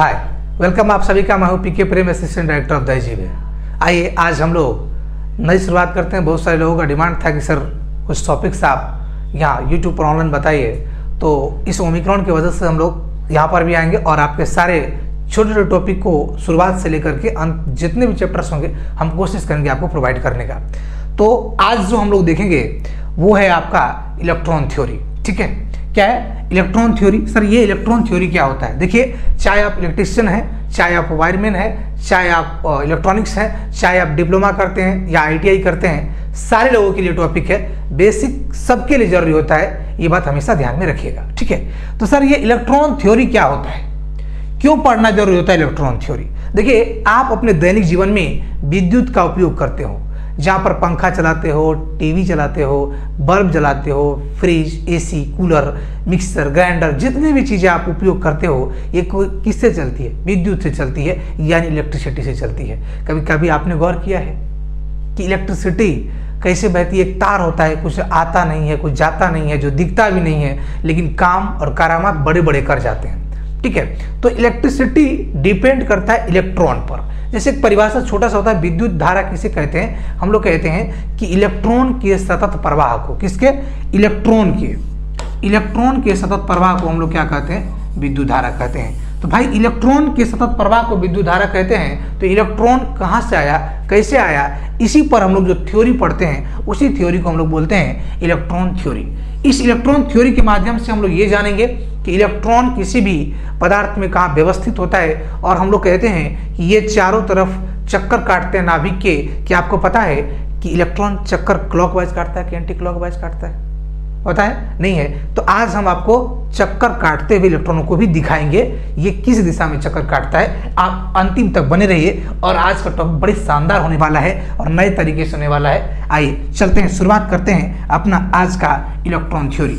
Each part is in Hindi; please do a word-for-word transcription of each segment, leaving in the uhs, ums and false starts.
हाय, वेलकम आप सभी का। मैं हूं PK Prem, assistant director of दहजीब। आइए आज हम लोग नई शुरुआत करते हैं। बहुत सारे लोगों का डिमांड था कि सर कुछ टॉपिक्स आप यहाँ यूट्यूब पर ऑनलाइन बताइए, तो इस ओमिक्रॉन की वजह से हम लोग यहाँ पर भी आएंगे और आपके सारे छोटे छोटे टॉपिक को शुरुआत से लेकर के अंत जितने भी चैप्टर्स होंगे हम कोशिश करेंगे आपको प्रोवाइड करने का। तो आज जो हम लोग देखेंगे वो है आपका इलेक्ट्रॉन थ्योरी। ठीक है, क्या है इलेक्ट्रॉन थ्योरी? सर ये इलेक्ट्रॉन थ्योरी क्या होता है? देखिए, चाहे आप इलेक्ट्रिशियन हैं, चाहे आप वायरमैन हैं, चाहे आप इलेक्ट्रॉनिक्स हैं, चाहे आप डिप्लोमा करते हैं या आईटीआई करते हैं, सारे लोगों के लिए टॉपिक है, बेसिक सबके लिए जरूरी होता है। ये बात हमेशा ध्यान में रखिएगा। ठीक है, तो सर ये इलेक्ट्रॉन थ्योरी क्या होता है, क्यों पढ़ना जरूरी होता है इलेक्ट्रॉन थ्योरी? देखिए, आप अपने दैनिक जीवन में विद्युत का उपयोग करते हो, जहाँ पर पंखा चलाते हो, टीवी चलाते हो, बल्ब जलाते हो, fridge, AC, cooler, mixer, grinder, जितनी भी चीज़ें आप उपयोग करते हो ये किससे चलती है? विद्युत से चलती है, यानी इलेक्ट्रिसिटी से चलती है। कभी कभी आपने गौर किया है कि इलेक्ट्रिसिटी कैसे बहती है? एक तार होता है, कुछ आता नहीं है, कुछ जाता नहीं है, जो दिखता भी नहीं है, लेकिन काम और करामात बड़े बड़े कर जाते हैं। ठीक है, तो इलेक्ट्रिसिटी डिपेंड करता है इलेक्ट्रॉन पर। जैसे एक परिभाषा छोटा सा होता है, विद्युत धारा किसे कहते हैं? हम लोग कहते हैं कि इलेक्ट्रॉन के सतत प्रवाह को, किसके? इलेक्ट्रॉन के इलेक्ट्रॉन के सतत प्रवाह को हम लोग क्या कहते हैं? विद्युत धारा कहते हैं। तो भाई इलेक्ट्रॉन के सतत प्रवाह को विद्युत धारा कहते हैं, तो इलेक्ट्रॉन कहाँ से आया, कैसे आया, इसी पर हम लोग जो थ्योरी पढ़ते हैं उसी थ्योरी को हम लोग बोलते हैं इलेक्ट्रॉन थ्योरी। इस इलेक्ट्रॉन थ्योरी के माध्यम से हम लोग ये जानेंगे कि इलेक्ट्रॉन किसी भी पदार्थ में कहाँ व्यवस्थित होता है, और हम लोग कहते हैं कि ये चारों तरफ चक्कर काटते हैं नाभिक के। क्या आपको पता है कि इलेक्ट्रॉन चक्कर क्लॉकवाइज काटता है कि एंटी क्लॉकवाइज काटता है? पता है? नहीं है। तो आज हम आपको चक्कर काटते हुए इलेक्ट्रॉनों को भी दिखाएंगे, ये किस दिशा में चक्कर काटता है। आप अंतिम तक बने रहिए, और आज का टॉपिक बड़ी शानदार होने वाला है और नए तरीके से होने वाला है। आइए चलते हैं, शुरुआत करते हैं अपना आज का इलेक्ट्रॉन थ्योरी।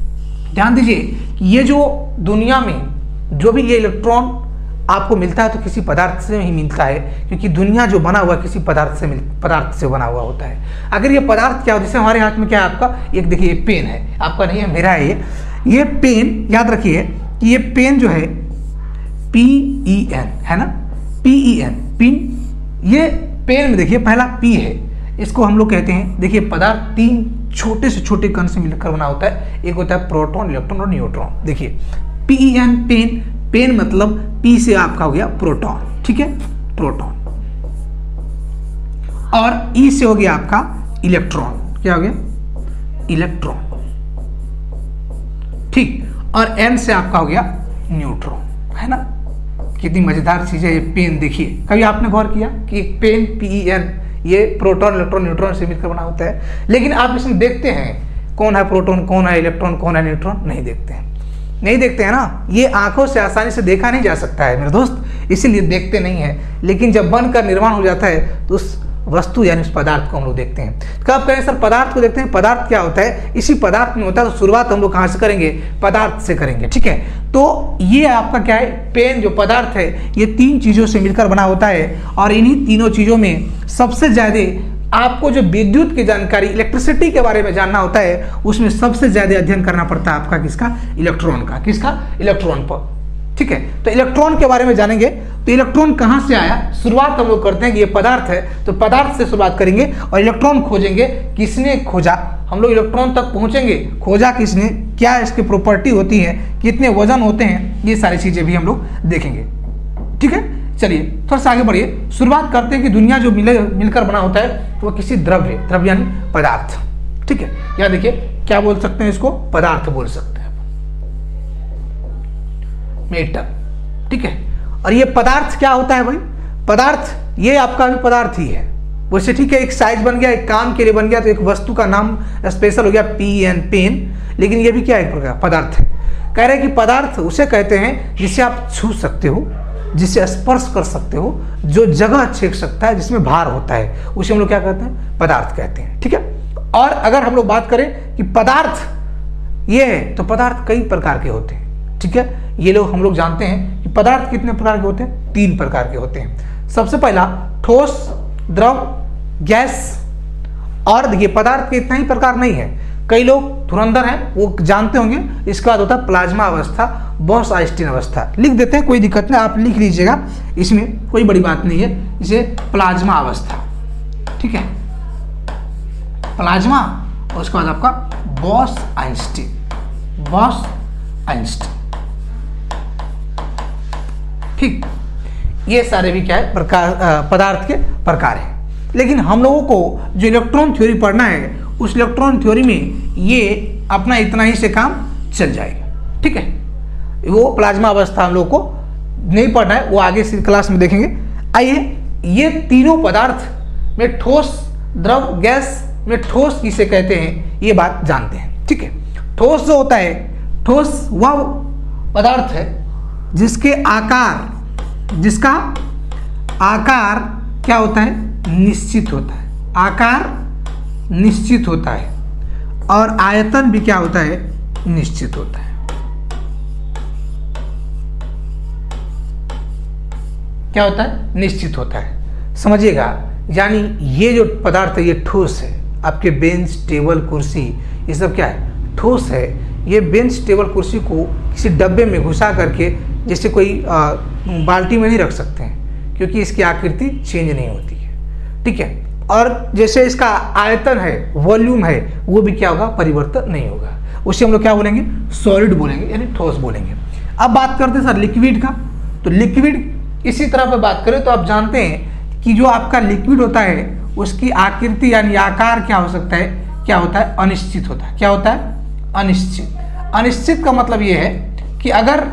ध्यान दीजिए कि ये जो दुनिया में जो भी ये इलेक्ट्रॉन आपको मिलता है तो किसी पदार्थ से ही मिलता है, क्योंकि दुनिया जो बना हुआ किसी पदार्थ से मिल पदार्थ से बना हुआ होता है। अगर ये पदार्थ क्या हो, जैसे हमारे हाथ में क्या है आपका, एक देखिए पेन है, आपका नहीं है, मेरा है ये ये पेन। याद रखिए कि ये पेन जो है पी ई एन है ना, पी ई एन, पिन। ये पेन में देखिए पहला पी है, इसको हम लोग कहते हैं, देखिए पदार्थ तीन छोटे से छोटे कण से मिलकर बना होता है। एक होता है प्रोटॉन, इलेक्ट्रॉन और न्यूट्रॉन। देखिए P E N, pen. Pen मतलब पी से आपका हो गया प्रोटॉन, ठीक है, प्रोटॉन, और ई से हो गया आपका इलेक्ट्रॉन। क्या हो गया? इलेक्ट्रॉन, ठीक, और एन से आपका हो गया न्यूट्रॉन, है ना। कितनी मजेदार चीज है ये पेन। देखिए, कभी आपने गौर किया कि एक पेन पी ई एन ये प्रोटॉन, इलेक्ट्रॉन, न्यूट्रॉन से मिलकर बना होता है, लेकिन आप इसमें देखते हैं कौन है प्रोटॉन, कौन है इलेक्ट्रॉन, कौन है न्यूट्रॉन? नहीं देखते हैं, नहीं देखते हैं ना। ये आंखों से आसानी से देखा नहीं जा सकता है मेरे दोस्त, इसीलिए देखते नहीं है। लेकिन जब बनकर निर्माण हो जाता है तो उस वस्तु यानी उस पदार्थ को हम लोग देखते हैं। कब कहें सर पदार्थ को देखते हैं? पदार्थ क्या होता है, इसी पदार्थ में होता है। तो शुरुआत हम लोग कहाँ से करेंगे? पदार्थ से करेंगे। ठीक है, तो ये आपका क्या है, पेन जो पदार्थ है ये तीन चीजों से मिलकर बना होता है, और इन्हीं तीनों चीजों में सबसे ज्यादा आपको जो विद्युत की जानकारी, इलेक्ट्रिसिटी के बारे में जानना होता है, उसमें सबसे ज्यादा अध्ययन करना पड़ता है आपका किसका? इलेक्ट्रॉन का। किसका? इलेक्ट्रॉन पर। ठीक है, तो इलेक्ट्रॉन के बारे में जानेंगे। तो इलेक्ट्रॉन कहां से आया, शुरुआत हम लोग करते हैं कि ये पदार्थ है, तो पदार्थ से शुरुआत करेंगे और इलेक्ट्रॉन खोजेंगे। किसने खोजा? हम लोग इलेक्ट्रॉन तक पहुंचेंगे, खोजा किसने, क्या इसकी प्रॉपर्टी होती है, कितने वजन होते हैं, ये सारी चीजें भी हम लोग देखेंगे। ठीक है, चलिए थोड़ा सा आगे बढ़िए। शुरुआत करते हैं कि दुनिया जो मिले मिलकर बना होता है वो किसी द्रव्य, द्रव्य यानी पदार्थ। ठीक है, यहाँ देखिए क्या बोल सकते हैं, इसको पदार्थ बोल सकते हैं, मेटल। ठीक है, और ये पदार्थ क्या होता है भाई? पदार्थ ये आपका भी पदार्थ ही है वैसे। ठीक है, एक साइज बन गया, एक काम के लिए बन गया, तो एक वस्तु का नाम स्पेशल हो गया पी एन, पेन। लेकिन ये भी क्या एक प्रकार पदार्थ है। कह रहे हैं कि पदार्थ उसे कहते हैं जिसे आप छू सकते हो, जिसे स्पर्श कर सकते हो, जो जगह छेक सकता है, जिसमें भार होता है, उसे हम लोग क्या कहते हैं? पदार्थ कहते हैं। ठीक है, और अगर हम लोग बात करें कि पदार्थ ये है, तो पदार्थ कई प्रकार के होते हैं। ठीक है, ये लोग हम लोग जानते हैं कि पदार्थ कितने प्रकार के होते हैं? तीन प्रकार के होते हैं। सबसे पहला ठोस, द्रव, गैस। और देखिए पदार्थ के इतना ही प्रकार नहीं है, कई लोग धुरंधर हैं वो जानते होंगे। इसके बाद होता है प्लाज्मा अवस्था, बॉस आइंस्टीन अवस्था। लिख देते हैं, कोई दिक्कत नहीं, आप लिख लीजिएगा, इसमें कोई बड़ी बात नहीं है। इसे प्लाज्मा अवस्था, ठीक है, प्लाज्मा, और उसके बाद आपका बॉस आइंस्टीन, बॉस आइंस्टीन, ठीक। ये सारे भी क्या है, प्रकार पदार्थ के प्रकार हैं। लेकिन हम लोगों को जो इलेक्ट्रॉन थ्योरी पढ़ना है, उस इलेक्ट्रॉन थ्योरी में ये अपना इतना ही से काम चल जाएगा, ठीक है। वो प्लाज्मा अवस्था हम लोग को नहीं पढ़ना है, वो आगे इस क्लास में देखेंगे। आइए, ये तीनों पदार्थ में ठोस, द्रव, गैस में ठोस किसे कहते हैं ये बात जानते हैं, ठीक है। ठोस जो होता है, ठोस वह पदार्थ है जिसके आकार, जिसका आकार क्या होता है, निश्चित होता है, आकार निश्चित होता है, और आयतन भी क्या होता है, निश्चित होता है। क्या होता है, निश्चित होता है, समझिएगा। यानी ये जो पदार्थ है ये ठोस है। आपके बेंच, टेबल, कुर्सी, ये सब क्या है, ठोस है। ये बेंच, टेबल, कुर्सी को किसी डब्बे में घुसा करके जैसे कोई आ, बाल्टी में नहीं रख सकते हैं, क्योंकि इसकी आकृति चेंज नहीं होती है, ठीक है। और जैसे इसका आयतन है, वॉल्यूम है, वो भी क्या होगा, परिवर्तन नहीं होगा। उसे हम लोग क्या बोलेंगे, सॉलिड बोलेंगे, यानी ठोस बोलेंगे। अब बात करते हैं सर लिक्विड का। तो लिक्विड इसी तरह पे बात करें तो आप जानते हैं कि जो आपका लिक्विड होता है उसकी आकृति यानी आकार क्या हो सकता है, क्या होता है, अनिश्चित होता है। क्या होता है, अनिश्चित। अनिश्चित का मतलब ये है कि अगर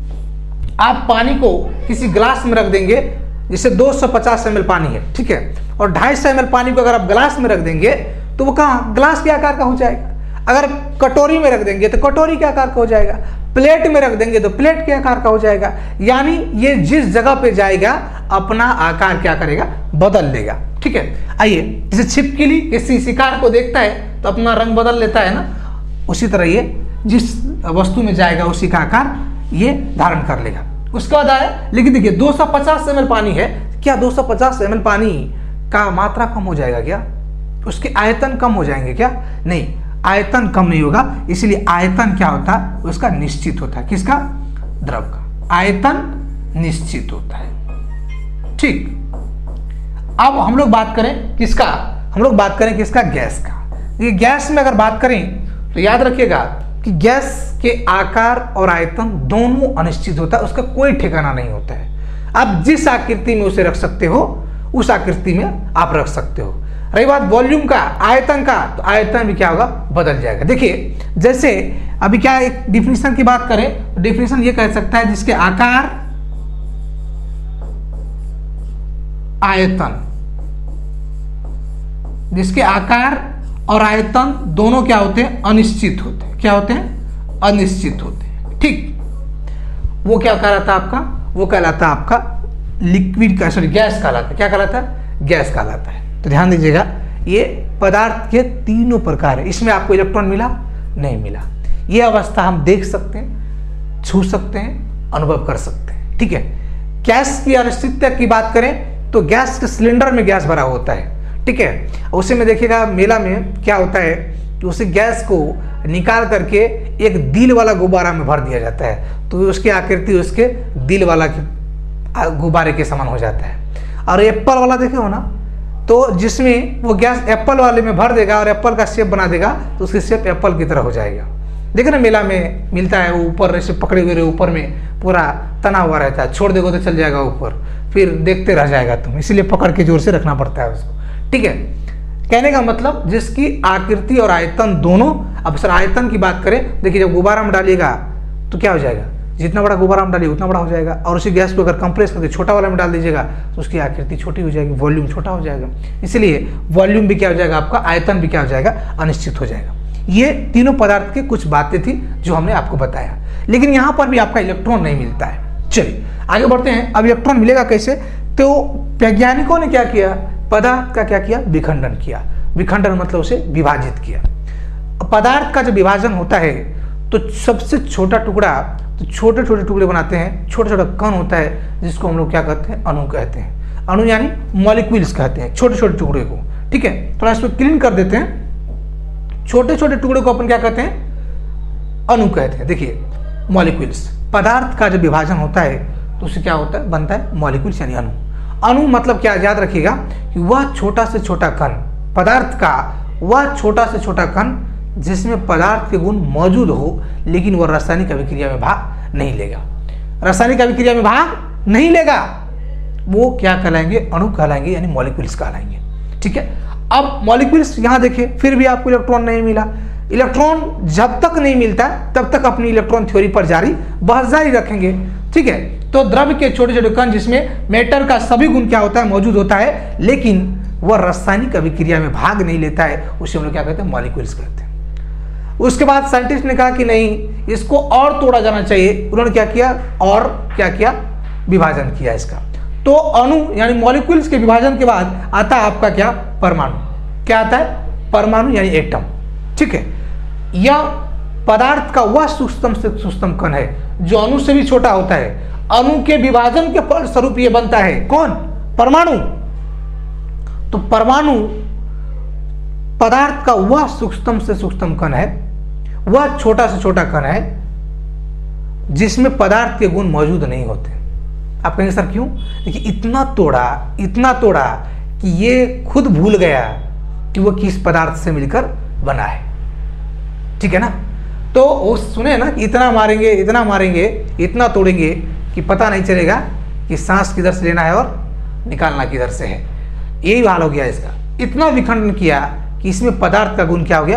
आप पानी को किसी ग्लास में रख देंगे, जैसे दो सौ पचास एम एल पानी है, ठीक है, और ढाई सौ एम एल पानी को अगर आप ग्लास में रख देंगे तो वो कहाँ, ग्लास के आकार का हो जाएगा। अगर कटोरी में रख देंगे तो कटोरी के आकार का हो जाएगा, प्लेट में रख देंगे तो प्लेट के आकार का हो जाएगा। यानी ये जिस जगह पे जाएगा अपना आकार क्या करेगा, बदल लेगा, ठीक है। आइए, जैसे छिपकली किसी शिकार को देखता है तो अपना रंग बदल लेता है ना, उसी तरह ये जिस वस्तु में जाएगा उसी का आकार ये धारण कर लेगा। उसके बाद आया, लेकिन देखिए दो सौ पचास एम एल पानी है, क्या दो सौ पचास एम एल पानी का मात्रा कम हो जाएगा क्या, उसके आयतन कम हो जाएंगे क्या, नहीं, आयतन कम नहीं होगा। इसलिए आयतन क्या होता है, उसका निश्चित होता है। किसका, द्रव का आयतन निश्चित होता है, ठीक। अब हम लोग बात करें किसका, हम लोग बात करें किसका, गैस का। ये गैस में अगर बात करें तो याद रखिएगा कि गैस के आकार और आयतन दोनों अनिश्चित होता है, उसका कोई ठिकाना नहीं होता है। आप जिस आकृति में उसे रख सकते हो उस आकृति में आप रख सकते हो। रही बात वॉल्यूम का, आयतन का, तो आयतन भी क्या होगा, बदल जाएगा। देखिए जैसे अभी क्या एक डिफिनेशन की बात करें तो डिफिनेशन ये कह सकता है जिसके आकार, आयतन, जिसके आकार और आयतन दोनों क्या होते हैं, अनिश्चित होते हैं। क्या होते हैं, अनिश्चित होते हैं, ठीक। वो क्या कहलाता है आपका, वो कहलाता है आपका लिक्विड का, सॉरी गैस कहलाता है। क्या कहलाता है, गैस कहलाता है। तो ध्यान दीजिएगा, ये पदार्थ के तीनों प्रकार है। इसमें आपको इलेक्ट्रॉन मिला, नहीं मिला। ये अवस्था हम देख सकते हैं, छू सकते हैं, अनुभव कर सकते हैं, ठीक है। गैस की अनिश्चितता की बात करें तो गैस के सिलेंडर में गैस भरा होता है, ठीक है। उसी में देखिएगा मेला में क्या होता है कि उसी गैस को निकाल करके एक दिल वाला गुब्बारा में भर दिया जाता है, तो उसकी आकृति उसके दिल वाला गुब्बारे के समान हो जाता है। और एप्पल वाला देखे हो ना, तो जिसमें वो गैस एप्पल वाले में भर देगा और एप्पल का शेप बना देगा तो उसकी शेप एप्पल की तरह हो जाएगा। देखो ना मेला में मिलता है, वो ऊपर ऐसे पकड़े हुए ऊपर में पूरा तना हुआ रहता है, छोड़ देगा तो चल जाएगा ऊपर, फिर देखते रह जाएगा तुम, इसीलिए पकड़ के जोर से रखना पड़ता है उसको, ठीक है। कहने का मतलब जिसकी आकृति और आयतन दोनों। अब सर आयतन की बात करें, देखिए जब गुब्बारा में डालिएगा तो क्या हो जाएगा, जितना बड़ा गुब्बारा में डालिए उतना बड़ा हो जाएगा। और उसी गैस को अगर कंप्रेस करके छोटा वाला में डाल दीजिएगा तो उसकी आकृति छोटी हो जाएगी, वॉल्यूम छोटा हो जाएगा। इसलिए वॉल्यूम भी क्या हो जाएगा आपका, आयतन भी क्या हो जाएगा, अनिश्चित हो जाएगा। ये तीनों पदार्थ की कुछ बातें थी जो हमने आपको बताया, लेकिन यहाँ पर भी आपका इलेक्ट्रॉन नहीं मिलता है। चलिए आगे बढ़ते हैं। अब इलेक्ट्रॉन मिलेगा कैसे, तो वैज्ञानिकों ने क्या किया, पदार्थ का क्या किया, विखंडन किया। विखंडन मतलब उसे विभाजित किया। पदार्थ का जब विभाजन होता है तो सबसे छोटा टुकड़ा, तो छोटे छोटे टुकड़े बनाते हैं, छोटा छोटा कण होता है जिसको हम लोग क्या कहते हैं, अणु कहते हैं। अणु यानी मॉलिक्यूल्स कहते हैं छोटे छोटे टुकड़े को, ठीक है। थोड़ा इसको क्लीन कर देते हैं। छोटे छोटे टुकड़े को अपन क्या कहते हैं, अणु कहते हैं। देखिए मॉलिक्यूल्स, पदार्थ का जब विभाजन होता है तो उससे क्या होता है, बनता है मॉलिक्यूल्स यानी अणु। अणु मतलब क्या, याद रखिएगा कि वह छोटा से छोटा कण, पदार्थ का वह छोटा से छोटा कण जिसमें पदार्थ के गुण मौजूद हो लेकिन वह रासायनिक अभिक्रिया में भाग नहीं लेगा। रासायनिक अभिक्रिया में भाग नहीं लेगा, वो क्या कहलाएंगे, अणु कहलाएंगे यानी मॉलिक्यूल्स कहलाएंगे। ठीक है, अब मॉलिक्यूल्स यहां देखिए, फिर भी आपको इलेक्ट्रॉन नहीं मिला। इलेक्ट्रॉन जब तक नहीं मिलता तब तक अपनी इलेक्ट्रॉन थ्योरी पर जारी बहस जारी रखेंगे। ठीक है, तो द्रव्य के छोटे छोटे कण जिसमें मैटर का सभी गुण क्या होता है, मौजूद होता है, लेकिन वह रासायनिक अभिक्रिया में भाग नहीं लेता है, उसे हम लोग क्या कहते हैं, मॉलिक्यूल्स कहते हैं। उसके बाद साइंटिस्ट ने कहा कि नहीं, इसको और तोड़ा जाना चाहिए। उन्होंने क्या किया, और क्या किया, विभाजन किया इसका। तो अणु यानी मॉलिक्यूल्स के विभाजन के बाद आता है आपका क्या, परमाणु। क्या आता है, परमाणु यानी एटम। ठीक है, यह पदार्थ का वह सूक्ष्म से सूक्ष्म कण है जो अणु से भी छोटा होता है। अणु के विभाजन के फलस्वरूप यह बनता है कौन, परमाणु। तो परमाणु पदार्थ का वह सूक्ष्म से सूक्ष्म कण है, वह छोटा से छोटा कण है जिसमें पदार्थ के गुण मौजूद नहीं होते। आप कहेंगे सर क्यों, देखिए इतना तोड़ा इतना तोड़ा कि ये खुद भूल गया कि वह किस पदार्थ से मिलकर बना है। ठीक है ना, तो वो सुने ना कि इतना मारेंगे इतना मारेंगे इतना तोड़ेंगे कि पता नहीं चलेगा कि सांस किधर से लेना है और निकालना किधर से है। यही हाल हो गया इसका। इतना विखंडन किया कि इसमें पदार्थ का गुण क्या हो गया,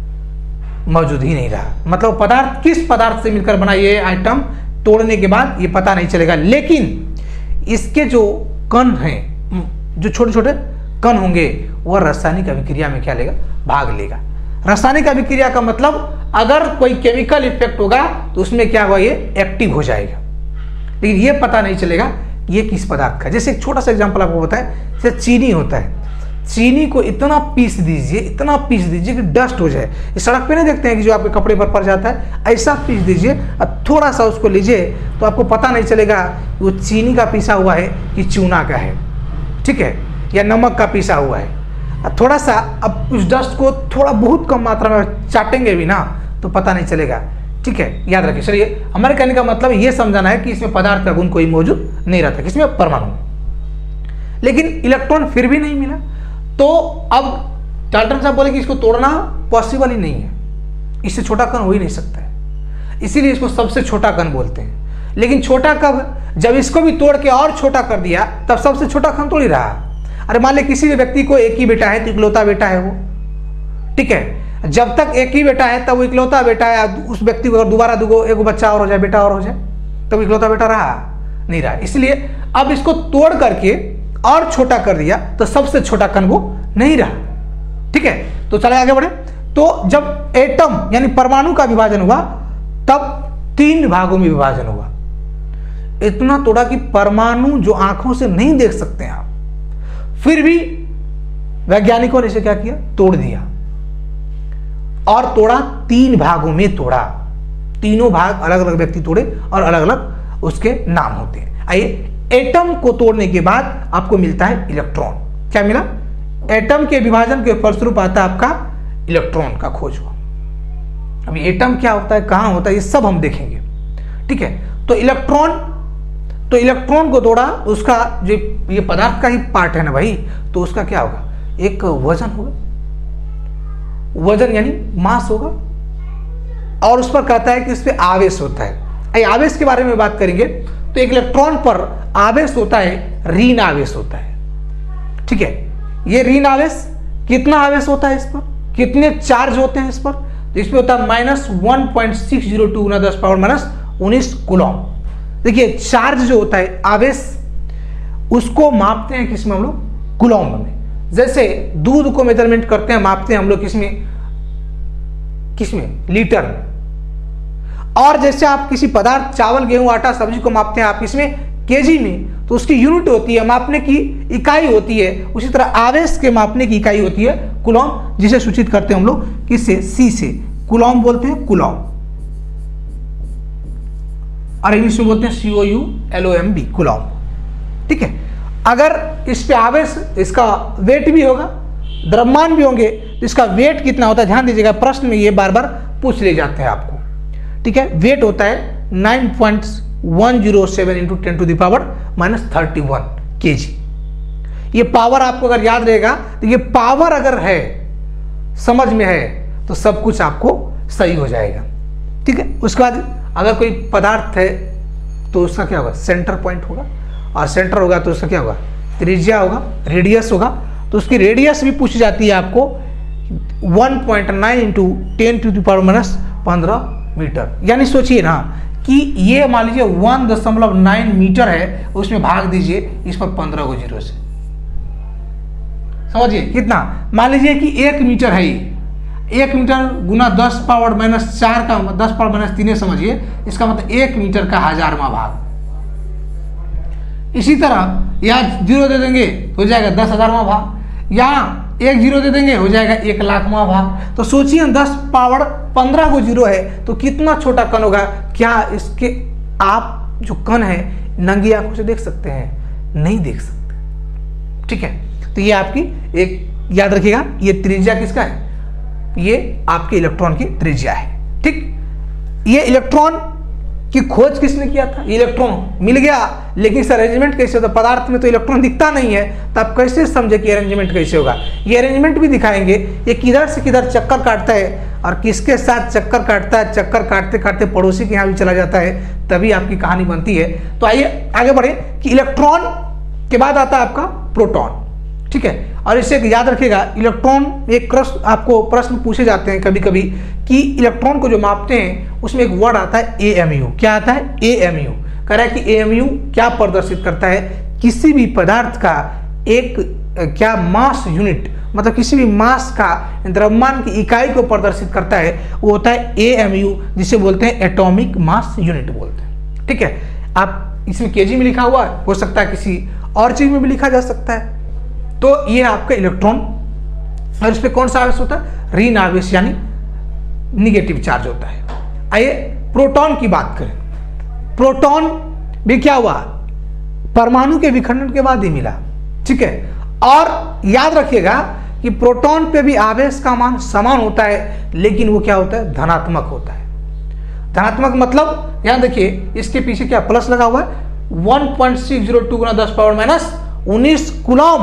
मौजूद ही नहीं रहा। मतलब पदार्थ किस पदार्थ से मिलकर बना, ये आइटम तोड़ने के बाद ये पता नहीं चलेगा। लेकिन इसके जो कण हैं, जो छोटे छोटे कण होंगे, वह रासायनिक अभिक्रिया में क्या लेगा, भाग लेगा। रासायनिक अभिक्रिया का मतलब अगर कोई केमिकल इफेक्ट होगा तो उसमें क्या होगा, ये एक्टिव हो जाएगा, लेकिन ये पता नहीं चलेगा ये किस पदार्थ का। जैसे एक छोटा सा एग्जांपल आपको बताएं, जैसे चीनी होता है, चीनी को इतना पीस दीजिए इतना पीस दीजिए कि डस्ट हो जाए। इस सड़क पे नहीं देखते हैं कि जो आपके कपड़े पर पड़ जाता है, ऐसा पीस दीजिए और थोड़ा सा उसको लीजिए तो आपको पता नहीं चलेगा कि वो चीनी का पीसा हुआ है कि चूना का है। ठीक है, या नमक का पीसा हुआ है। थोड़ा सा अब उस डस्ट को थोड़ा बहुत कम मात्रा में चाटेंगे भी ना तो पता नहीं चलेगा। ठीक है, याद रखिए। चलिए, हमारे कहने का मतलब ये समझाना है कि इसमें पदार्थ का गुण कोई मौजूद नहीं रहता, किसमें, परमाणु। लेकिन इलेक्ट्रॉन फिर भी नहीं मिला, तो अब डाल्टन साहब बोले कि इसको तोड़ना पॉसिबल ही नहीं है, इससे छोटा कण हो ही नहीं सकता है, इसीलिए इसको सबसे छोटा कण बोलते हैं। लेकिन छोटा कब, जब इसको भी तोड़ के और छोटा कर दिया तब सबसे छोटा कण थोड़ी रहा। अरे मान ले किसी भी व्यक्ति को एक ही बेटा है तो इकलौता बेटा है वो। ठीक है, जब तक एक ही बेटा है तब वो इकलौता बेटा है। उस व्यक्ति को दोबारा दुगो एक बच्चा और हो जाए, बेटा और हो जाए, तब इकलौता बेटा रहा नहीं रहा। इसलिए अब इसको तोड़ करके और छोटा कर दिया तो सबसे छोटा कण वो नहीं रहा। ठीक है, तो चले आगे बढ़े। तो जब एटम यानी परमाणु का विभाजन हुआ तब तीन भागों में विभाजन हुआ। इतना तोड़ा कि परमाणु जो आंखों से नहीं देख सकते आप, फिर भी वैज्ञानिकों ने इसे क्या किया, तोड़ दिया। और तोड़ा तीन भागों में तोड़ा, तीनों भाग अलग अलग व्यक्ति तोड़े और अलग अलग उसके नाम होते हैं। आइए, एटम को तोड़ने के बाद आपको मिलता है इलेक्ट्रॉन। क्या मिला, एटम के विभाजन के फलस्वरूप आता है आपका इलेक्ट्रॉन का खोज हुआ। अभी एटम क्या होता है, कहां होता है, ये सब हम देखेंगे। ठीक है, तो इलेक्ट्रॉन तो इलेक्ट्रॉन को तोड़ा, उसका जो ये पदार्थ का ही पार्ट है ना भाई, तो उसका क्या होगा, एक वजन होगा, वजन यानी मास होगा, और उस पर कहता है कि इस पर आवेश होता है। आवेश के बारे में बात करेंगे तो एक इलेक्ट्रॉन पर आवेश होता है, ऋण आवेश होता है। ठीक है, ये ऋण आवेश, कितना आवेश होता है इस पर, कितने चार्ज होते हैं इस पर, तो इसमें होता है minus one point six zero two गुना दस पावर माइनस उन्नीस कूलॉम। देखिए, चार्ज जो होता है, आवेश, उसको मापते हैं किसमें हम लोग, कूलॉम में। जैसे दूध को मेजरमेंट करते हैं, मापते हैं हम लोग किसमें, किसमें, लीटर में। और जैसे आप किसी पदार्थ, चावल, गेहूं, आटा, सब्जी को मापते हैं आप इसमें केजी में, तो उसकी यूनिट होती है, मापने की इकाई होती है। उसी तरह आवेश के मापने की इकाई होती है कूलॉम, जिसे सूचित करते हैं हम लोग किससे, सी से, कूलॉम बोलते हैं, कूलॉम, और इंग्लिश में बोलते हैं C O U L O M B, coulomb. ठीक है, अगर इस पे आवेश, इसका वेट भी होगा, द्रव्यमान भी होंगे तो इसका वेट कितना होता है, ध्यान दीजिएगा, प्रश्न में ये बार बार पूछ ले जाते हैं आपको। ठीक है, वेट होता है nine point one zero seven into ten to the power minus thirty one K G. ये पावर आपको अगर याद रहेगा तो ये पावर अगर है, समझ में है, तो सब कुछ आपको सही हो जाएगा। ठीक है, उसके बाद अगर कोई पदार्थ है तो उसका क्या होगा, सेंटर पॉइंट होगा, और सेंटर होगा तो उसका क्या होगा, त्रिज्या होगा, रेडियस होगा। तो उसकी रेडियस भी पूछी जाती है आपको one point nine into ten to the power minus पंद्रह मीटर। यानी सोचिए ना कि ये मान लीजिए वन दशमलव नाइन मीटर है, उसमें भाग दीजिए इस पर पंद्रह को जीरो से, समझिए कितना। मान लीजिए कि एक मीटर है, एक मीटर गुना दस पावर माइनस चार का दस पावर माइनस तीन समझिए, इसका मतलब एक मीटर का हजारवा भाग। इसी तरह यहाँ जीरो दे देंगे हो जाएगा दस हजारवा भाग, यहाँ एक जीरो दे देंगे हो जाएगा एक लाखवा भाग। तो सोचिए दस पावर पंद्रह को जीरो है तो कितना छोटा कण होगा। क्या इसके आप जो कण है नंगी आंखों से देख सकते हैं? नहीं देख सकते। ठीक है, तो ये आपकी एक याद रखिएगा, ये त्रिज्या किसका है, ये आपके इलेक्ट्रॉन की त्रिज्या है। ठीक, ये इलेक्ट्रॉन की खोज किसने किया था? इलेक्ट्रॉन मिल गया, लेकिन इस अरेंजमेंट कैसे होता? पदार्थ में तो इलेक्ट्रॉन दिखता नहीं है, तब कैसे समझे कि अरेंजमेंट कैसे होगा? ये अरेंजमेंट भी दिखाएंगे, ये किधर से किधर चक्कर काटता है और किसके साथ चक्कर काटता है, चक्कर काटते काटते पड़ोसी के यहाँ भी चला जाता है, तभी आपकी कहानी बनती है। तो आइए आगे बढ़े कि इलेक्ट्रॉन के बाद आता है आपका प्रोटॉन। ठीक है, और इसे याद रखिएगा, इलेक्ट्रॉन एक प्रश्न आपको प्रश्न पूछे जाते हैं कभी कभी कि इलेक्ट्रॉन को जो मापते हैं उसमें एक वर्ड आता है ए एम यू। क्या आता है? A M U. कह रहा है कि ए एम यू क्या प्रदर्शित करता है? किसी भी पदार्थ का एक क्या मास यूनिट, मतलब किसी भी मास का द्रव्यमान की इकाई को प्रदर्शित करता है, वो होता है ए एम यू, जिसे बोलते हैं एटॉमिक मास यूनिट बोलते हैं। ठीक है, आप इसमें केजी में लिखा हुआ हो सकता है, किसी और चीज में भी लिखा जा सकता है। तो ये आपका इलेक्ट्रॉन, और इस पर कौन सा आवेश होता है? ऋण आवेश, यानी निगेटिव चार्ज होता है। आइए प्रोटॉन की बात करें। प्रोटॉन भी क्या हुआ, परमाणु के विखंडन के बाद ही मिला। ठीक है, और याद रखिएगा कि प्रोटॉन पे भी आवेश का मान समान होता है, लेकिन वो क्या होता है? धनात्मक होता है। धनात्मक मतलब यहां देखिए, इसके पीछे क्या प्लस लगा हुआ है, one point six zero two गुना दस पावर माइनस उन्नीस कूलम।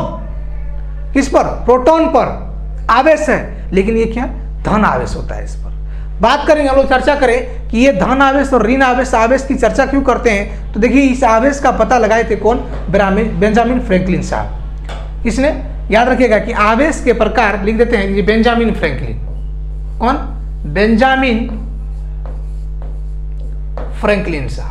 किस पर? प्रोटॉन पर आवेश है, लेकिन ये क्या धन आवेश होता है। इस पर बात करेंगे हम लोग, चर्चा करें कि ये धन आवेश और ऋण आवेश आवेश की चर्चा क्यों करते हैं। तो देखिए, इस आवेश का पता लगाए थे कौन? बेंजामिन फ्रैंकलिन साहब। किसने? याद रखिएगा कि आवेश के प्रकार लिख देते हैं, ये बेंजामिन फ्रैंकलिन। कौन? बेंजामिन फ्रैंकलिन साहब।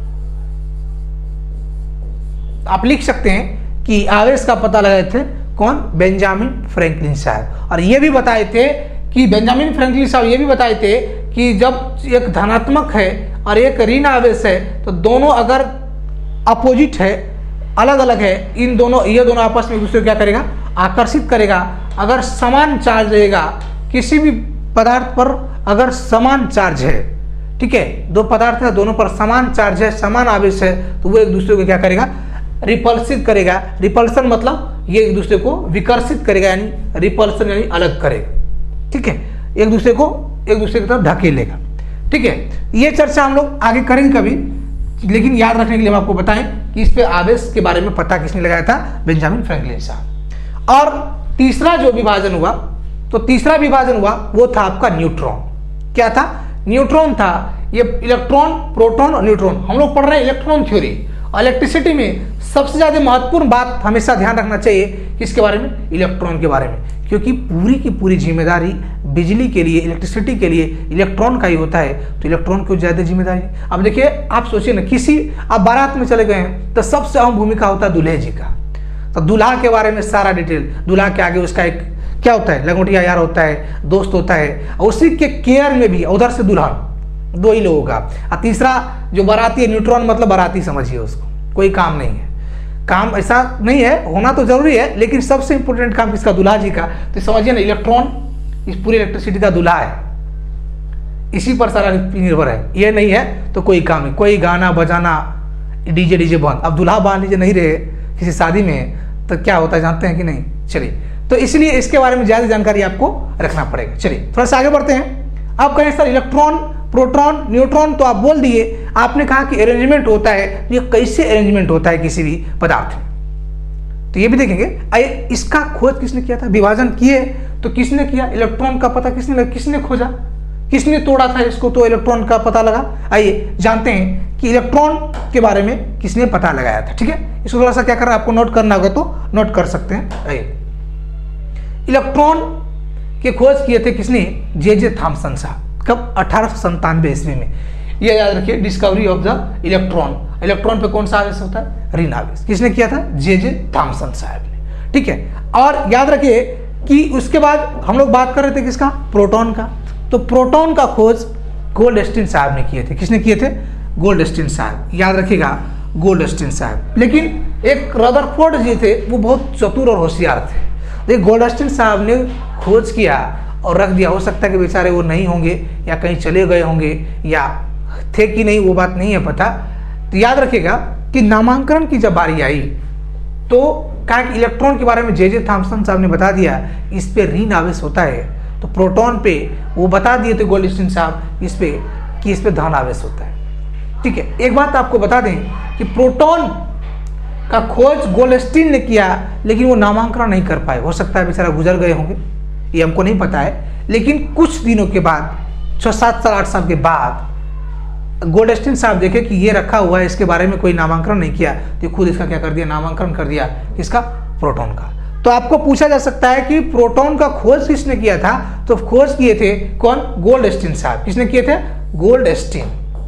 आप लिख सकते हैं कि आवेश का पता लगाए थे कौन? बेंजामिन फ्रैंकलिन साहब। और ये भी बताए थे कि बेंजामिन फ्रैंकलिन साहब ये भी बताए थे कि जब एक धनात्मक है और एक ऋण आवेश है, तो दोनों अगर अपोजिट है, अलग अलग है, इन दोनों ये दोनों आपस में एक दूसरे को क्या करेगा? आकर्षित करेगा। अगर समान चार्ज रहेगा किसी भी पदार्थ पर, अगर समान चार्ज है, ठीक है, दो पदार्थ है, दोनों पर समान चार्ज है, समान आवेश है, तो वो एक दूसरे को क्या करेगा? रिपल्सित करेगा। रिपल्सन मतलब ये एक दूसरे को विकर्षित करेगा, यानी रिपल्सन यानी अलग करेगा। ठीक है, एक दूसरे को एक दूसरे की तरफ धकेलेगा। ठीक है, ये चर्चा हम लोग आगे करेंगे कभी, लेकिन याद रखने के लिए हम आपको बताएं कि इस पे आवेश के बारे में पता किसने लगाया था? बेंजामिन फ्रैंकलिन साहब। और तीसरा जो विभाजन हुआ, तो तीसरा विभाजन हुआ वो था आपका न्यूट्रॉन। क्या था? न्यूट्रॉन था। ये इलेक्ट्रॉन, प्रोटॉन और न्यूट्रॉन, हम लोग पढ़ रहे हैं इलेक्ट्रॉन थ्योरी। इलेक्ट्रिसिटी में सबसे ज्यादा महत्वपूर्ण बात हमेशा ध्यान रखना चाहिए किसके बारे में? इलेक्ट्रॉन के बारे में, क्योंकि पूरी की पूरी जिम्मेदारी बिजली के लिए, इलेक्ट्रिसिटी के लिए इलेक्ट्रॉन का ही होता है। तो इलेक्ट्रॉन को ज्यादा जिम्मेदारी। अब देखिए, आप सोचिए ना, किसी आप बारात में चले गए हैं तो सबसे अहम भूमिका होता है दूल्हे जी का। तो दूल्हा के बारे में सारा डिटेल, दूल्हा के आगे उसका एक क्या होता है? लंगोटिया यार होता है, दोस्त होता है, और उसी के केयर में भी उधर से दुल्हन, दो ही लोगों का। और तीसरा जो बाराती है, न्यूट्रॉन मतलब बाराती समझिए उसको, कोई काम नहीं है। काम ऐसा नहीं है, होना तो जरूरी है, लेकिन सबसे इंपॉर्टेंट काम किसका? दूल्हा जी का। तो समझिए ना, इलेक्ट्रॉन इस पूरी इलेक्ट्रिसिटी का दूल्हा है, इसी पर सारा निर्भर है। ये नहीं है तो कोई काम नहीं, कोई गाना बजाना, डीजे डीजे बंद। अब दूल्हा मान लीजिए नहीं रहे किसी शादी में, तो क्या होता है जानते हैं कि नहीं? चलिए, तो इसलिए इसके बारे में ज्यादा जानकारी आपको रखना पड़ेगा। चलिए थोड़ा सा आगे बढ़ते हैं। आप कहें सर इलेक्ट्रॉन, प्रोटॉन, न्यूट्रॉन तो आप बोल दिए, आपने कहा कि अरेंजमेंट होता है, तो ये कैसे अरेंजमेंट होता है किसी भी पदार्थ में, तो ये भी देखेंगे। आइए, इसका खोज किसने किया था, विभाजन किए तो किसने किया, इलेक्ट्रॉन का पता किसने लगा, किसने खोजा, किसने तोड़ा था इसको, तो इलेक्ट्रॉन का पता लगा। आइए जानते हैं कि इलेक्ट्रॉन के बारे में किसने पता लगाया था। ठीक है, इसको थोड़ा सा क्या करना आपको नोट करना होगा, तो नोट कर सकते हैं। आइए, इलेक्ट्रॉन के खोज किए थे किसने, जे जे थॉमसन साहब। कब, अठारह सौ संतानवे ईस्वी में। ये याद रखिए, discovery of the electron. Electron पे कौन सा आवेश होता है, ऋण आवेश। किसने किया था, जे जे थॉमसन साहब ने। ठीक है, और याद रखिए कि उसके बाद हम लोग बात कर रहे थे किसका, प्रोटॉन का। तो प्रोटॉन का खोज गोल्डस्टीन साहब ने किए थे। किसने किए थे, गोल्डस्टीन साहब। याद रखिएगा, गोल्डस्टीन साहब। लेकिन एक रदरफोर्ड जी थे, वो बहुत चतुर और होशियार थे। देखिए, गोल्डस्टीन साहब ने खोज किया और रख दिया। हो सकता है कि बेचारे वो नहीं होंगे या कहीं चले गए होंगे या थे कि नहीं, वो बात नहीं है पता। तो याद रखिएगा कि नामांकन की जब बारी आई तो कहा कि इलेक्ट्रॉन के बारे में जे जे थॉमसन साहब ने बता दिया, इस पे ऋण आवेश होता है। तो प्रोटॉन पे वो बता दिए थे गोल्डस्टीन साहब इस पे कि इस पे धन आवेश होता है। ठीक है, एक बात आपको बता दें कि प्रोटॉन का खोज गोल्डस्टीन ने किया, लेकिन वो नामांकन नहीं कर पाए। हो सकता है बेचारा गुजर गए होंगे, ये हमको नहीं पता है। लेकिन कुछ दिनों के बाद, छः सात साल आठ साल के बाद, गोल्डस्टीन साहब देखे कि ये रखा हुआ है, इसके बारे में कोई नामांकन नहीं किया, तो खुद इसका क्या कर दिया, नामांकन कर दिया। किसका, प्रोटॉन का। तो आपको पूछा जा सकता है कि प्रोटॉन का खोज किसने किया था, तो खोज किए थे कौन, गोल्डस्टीन साहब। किसने किए थे, गोल्डस्टीन,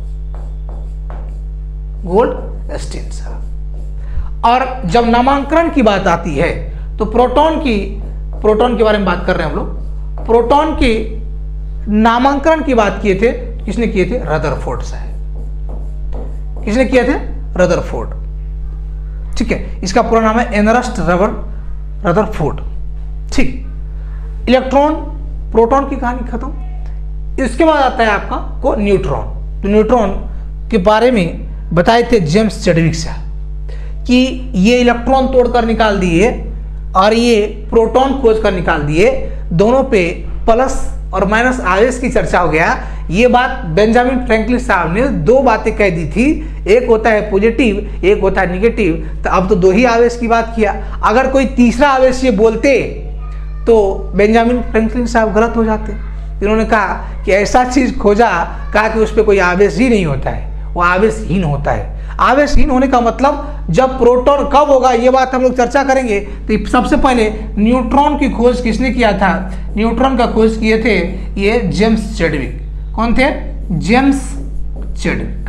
गोल्डस्टीन साहब। और जब नामांकन की बात आती है तो प्रोटॉन की, प्रोटॉन के बारे में बात कर रहे हैं हम लोग, प्रोटॉन की नामांकन की बात किए थे, किसने किए थे, रदरफोर्ड साहब। किसने किए थे, रदरफोर्ड। ठीक है, इसका पूरा नाम है एर्नस्ट रबर रदरफोर्ड। ठीक, इलेक्ट्रॉन प्रोटॉन की कहानी खत्म। इसके बाद आता है आपका को न्यूट्रॉन। तो न्यूट्रॉन के बारे में बताए थे जेम्स चैडविक साहब कि ये इलेक्ट्रॉन तोड़कर निकाल दिए और ये प्रोटॉन खोज कर निकाल दिए। दोनों पे प्लस और माइनस आवेश की चर्चा हो गया। ये बात बेंजामिन फ्रैंकलिन साहब ने दो बातें कह दी थी, एक होता है पॉजिटिव, एक होता है निगेटिव। तो अब तो दो ही आवेश की बात किया, अगर कोई तीसरा आवेश ये बोलते तो बेंजामिन फ्रैंकलिन साहब गलत हो जाते। इन्होंने कहा कि ऐसा चीज खोजा, कहा कि उस पर कोई आवेश ही नहीं होता है, वो आवेशहीन होता है। आवेशहीन होने का मतलब जब प्रोटॉन कब होगा, ये बात हम लोग चर्चा करेंगे। तो सबसे पहले न्यूट्रॉन की खोज किसने किया था, न्यूट्रॉन का खोज किए थे ये जेम्स चैडविक। कौन थे, जेम्स चैडविक।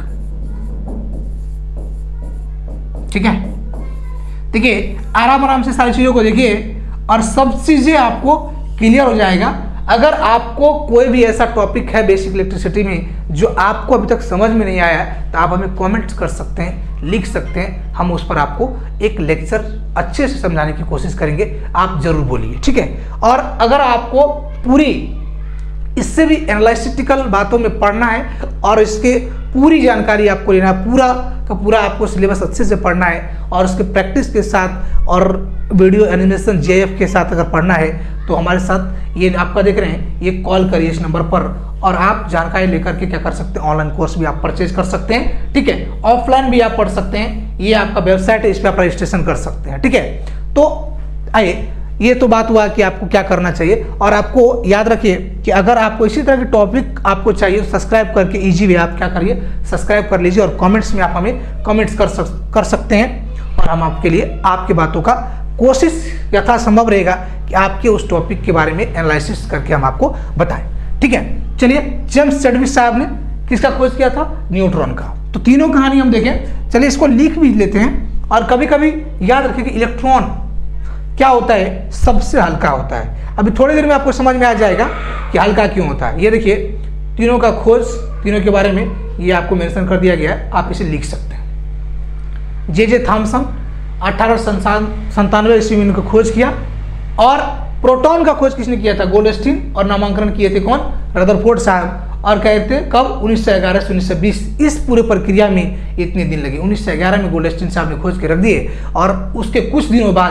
ठीक है, देखिए आराम आराम से सारी चीजों को देखिए और सब चीजें आपको क्लियर हो जाएगा। अगर आपको कोई भी ऐसा टॉपिक है बेसिक इलेक्ट्रिसिटी में जो आपको अभी तक समझ में नहीं आया, तो आप हमें कमेंट कर सकते हैं, लिख सकते हैं, हम उस पर आपको एक लेक्चर अच्छे से समझाने की कोशिश करेंगे। आप जरूर बोलिए, ठीक है। और अगर आपको पूरी इससे भी एनालिटिकल बातों में पढ़ना है और इसके पूरी जानकारी आपको लेना है, पूरा का पूरा आपको सिलेबस अच्छे से पढ़ना है और उसके प्रैक्टिस के साथ और वीडियो एनिमेशन जेएफ के साथ अगर पढ़ना है, तो हमारे साथ ये आपका देख रहे हैं, ये कॉल करिए इस नंबर पर और आप जानकारी लेकर के क्या कर सकते हैं, ऑनलाइन कोर्स भी आप परचेज कर सकते हैं, ठीक है। ऑफलाइन भी आप पढ़ सकते हैं, ये आपका वेबसाइट है, इस पर आप रजिस्ट्रेशन कर सकते हैं, ठीक है। तो आइए, ये तो बात हुआ कि आपको क्या करना चाहिए। और आपको याद रखिए कि अगर आपको इसी तरह के टॉपिक आपको चाहिए तो सब्सक्राइब करके इजी वे आप क्या करिए, सब्सक्राइब कर लीजिए और कमेंट्स में आप हमें कमेंट्स कर सक, कर सकते हैं और हम आपके लिए आपकी बातों का कोशिश यथासंभव रहेगा कि आपके उस टॉपिक के बारे में एनालिसिस करके हम आपको बताएं, ठीक है। चलिए, जेम्स चैडविक साहब ने किसका खोज किया था, न्यूट्रॉन का। तो तीनों कहानी हम देखें, चलिए इसको लिख भी लेते हैं। और कभी कभी याद रखिए कि इलेक्ट्रॉन क्या होता है, सबसे हल्का होता है। अभी थोड़ी देर में आपको समझ में आ जाएगा कि हल्का क्यों होता है। ये देखिए, तीनों का खोज, तीनों के बारे में ये आपको मेंशन कर दिया गया है, आप इसे लिख सकते हैं। जे जे थॉमसन अठारह संतानवे ईस्वी में इनको खोज किया। और प्रोटॉन का खोज किसने किया था, गोल्डस्टीन। और नामांकन किए थे कौन, रदरफोर्ड साहब। और कहते थे कब, उन्नीस सौ ग्यारह से उन्नीस सौ बीस। इस पूरे प्रक्रिया में इतने दिन लगे। उन्नीस सौ ग्यारह में गोल्डस्टीन साहब ने खोज के रख दिए और उसके कुछ दिनों बाद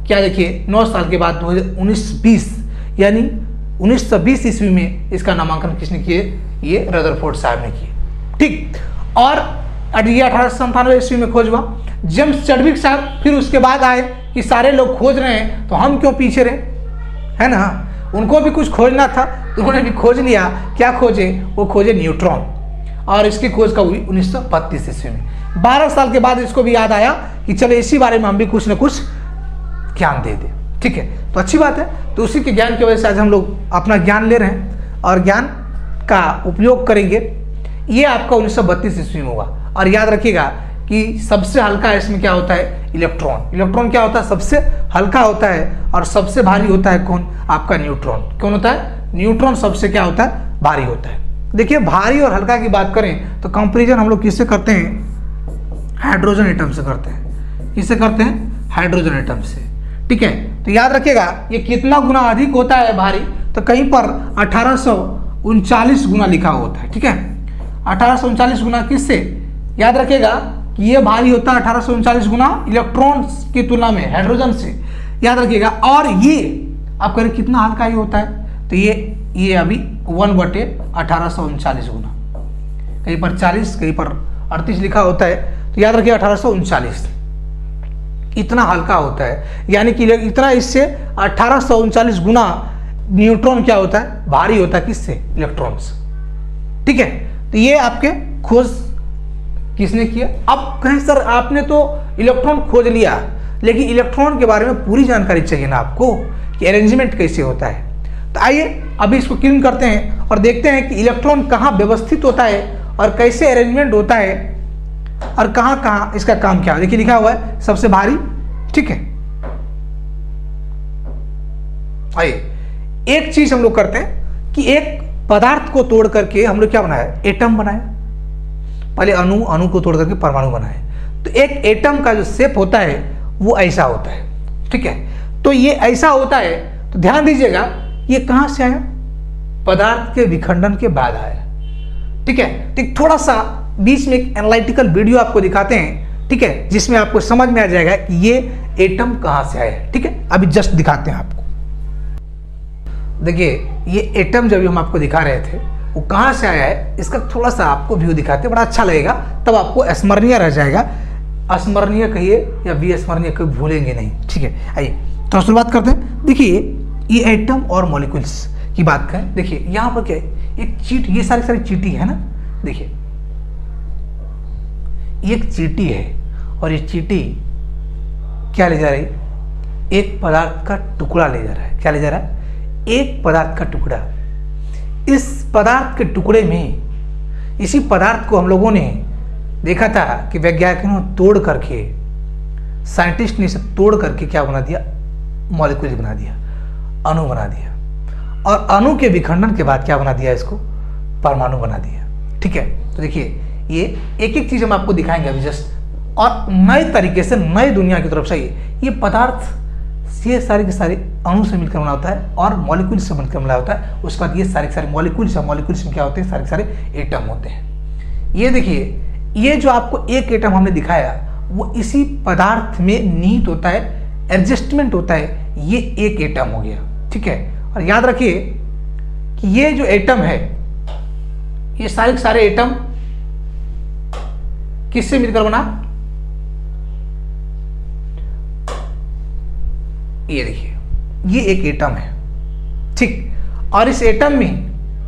क्या देखिए नौ साल के बाद उन्नीस बीस यानी उन्नीस सौ बीस ईस्वी में इसका नामांकन किसने किए? ये रदरफोर्ड साहब ने किए। ठीक, और ये अठारह सौ संतानवे ईस्वी में खोज हुआ। जेम्स चडविक साहब फिर उसके बाद आए कि सारे लोग खोज रहे हैं तो हम क्यों पीछे रहे, है ना। उनको भी कुछ खोजना था, उन्होंने भी खोज लिया। क्या खोजे? वो खोजे न्यूट्रॉन, और इसकी खोज कब हुई? उन्नीस सौ बत्तीस ईस्वी में। बारह साल के बाद इसको भी याद आया कि चलो इसी बारे में हम भी कुछ न कुछ ज्ञान दे दें। ठीक है, तो अच्छी बात है। तो उसी के ज्ञान की वजह से आज हम लोग अपना ज्ञान ले रहे हैं और ज्ञान का उपयोग करेंगे। ये आपका उन्नीस सौ बत्तीस ईस्वी में हुआ। और याद रखिएगा कि सबसे हल्का इसमें क्या होता है? इलेक्ट्रॉन। इलेक्ट्रॉन क्या होता है? सबसे हल्का होता है। और सबसे भारी होता है कौन? आपका न्यूट्रॉन। कौन होता है? न्यूट्रॉन सबसे क्या होता है? भारी होता है। देखिए, भारी और हल्का की बात करें तो कंपेरिजन हम लोग किससे करते हैं? हाइड्रोजन एटम से करते हैं। किससे करते हैं? हाइड्रोजन एटम से। ठीक है, तो याद रखिएगा ये कितना गुना अधिक होता है भारी, तो कहीं पर अठारह सौ उनचालीस गुना लिखा होता है। ठीक है, अठारह सौ उनचालीस गुना किससे? याद रखिएगा कि ये भारी होता है अठारह सौ उनचालीस गुना इलेक्ट्रॉन की तुलना में हाइड्रोजन से। याद रखिएगा, और ये आप करें कितना हल्का ही होता है? तो ये ये अभी वन बटे अठारह सौ उनचालीस गुना, कहीं पर चालीस कहीं पर अड़तीस लिखा होता है। तो याद रखिए अठारह सौ उनचालीस इतना हल्का होता है, यानी कि इतना इससे अठारह सौ उनचालीस गुना न्यूट्रॉन क्या होता है? भारी होता है। किससे? इलेक्ट्रॉन से। ठीक है, तो ये आपके खोज किसने किया? अब कहें सर आपने तो इलेक्ट्रॉन खोज लिया, लेकिन इलेक्ट्रॉन के बारे में पूरी जानकारी चाहिए ना आपको कि अरेंजमेंट कैसे होता है। तो आइए अभी इसको क्लीन करते हैं और देखते हैं कि इलेक्ट्रॉन कहाँ व्यवस्थित होता है और कैसे अरेंजमेंट होता है और कहाँ कहाँ इसका काम क्या है। देखिए लिखा हुआ है सबसे भारी। ठीक है, आइए एक चीज हम लोग करते हैं कि एक पदार्थ को तोड़ करके हम लोग क्या बनाया? एटम बनाया। पहले अणु, अणु को तोड़ करके परमाणु बनाए। तो एक एटम का जो शेप होता है वो ऐसा होता है। ठीक है, तो ये ऐसा होता है। तो ध्यान दीजिएगा ये कहां से आया? पदार्थ के विखंडन के बाद आया। ठीक है, तो थोड़ा सा बीच में एक एनालिटिकल वीडियो आपको दिखाते हैं। ठीक है, जिसमें आपको समझ में आ जाएगा कि ये एटम कहां से आया है। ठीक है, अभी जस्ट दिखाते हैं आपको। देखिए ये एटम जब हम आपको दिखा रहे थे वो कहां से आया है, इसका थोड़ा सा आपको व्यू दिखाते, बड़ा अच्छा लगेगा, तब आपको स्मरणीय रह जाएगा। स्मरणीय कहिए या विस्मरणीय कभी भूलेंगे नहीं। ठीक है, आइए तो शुरुआत करते हैं। देखिए ये एटम और मॉलिक्यूल्स की बात करें। देखिए यहां पर क्या है? एक चीट, ये सारी सारी चीटी है ना। देखिए एक चीटी है और ये चीटी क्या ले जा रही? एक पदार्थ का टुकड़ा ले जा रहा है। क्या ले जा रहा है? एक पदार्थ का टुकड़ा। इस पदार्थ के टुकड़े में, इसी पदार्थ को हम लोगों ने देखा था कि वैज्ञानिकों ने तोड़ करके, साइंटिस्ट ने इसे तोड़ करके क्या बना दिया? मॉलिक्यूल बना दिया, अणु बना दिया। और अणु के विखंडन के बाद क्या बना दिया? इसको परमाणु बना दिया। ठीक है, तो देखिए ये एक एक चीज हम आपको दिखाएंगे अभी जस्ट, और नए तरीके से, नए दुनिया की तरफ से ये पदार्थ ये सारे के सारे अणु से मिलकर बना होता है और मॉलिक्यूल से मिलकर बना होता है। उसके बाद ये सारे के सारे मॉलिक्यूल्स है, मॉलिक्यूल्स में क्या होते हैं? सारे के सारे एटम होते हैं। ये देखिए ये जो आपको एक एटम हमने दिखाया वो इसी पदार्थ में निहित होता है, एडजस्टमेंट होता है। ये एक एटम हो गया। ठीक है, और याद रखिए कि ये जो एटम है, ये सारे के सारे एटम किससे मिलकर बना? ये देखिए ये एक एटम है। ठीक, और इस एटम में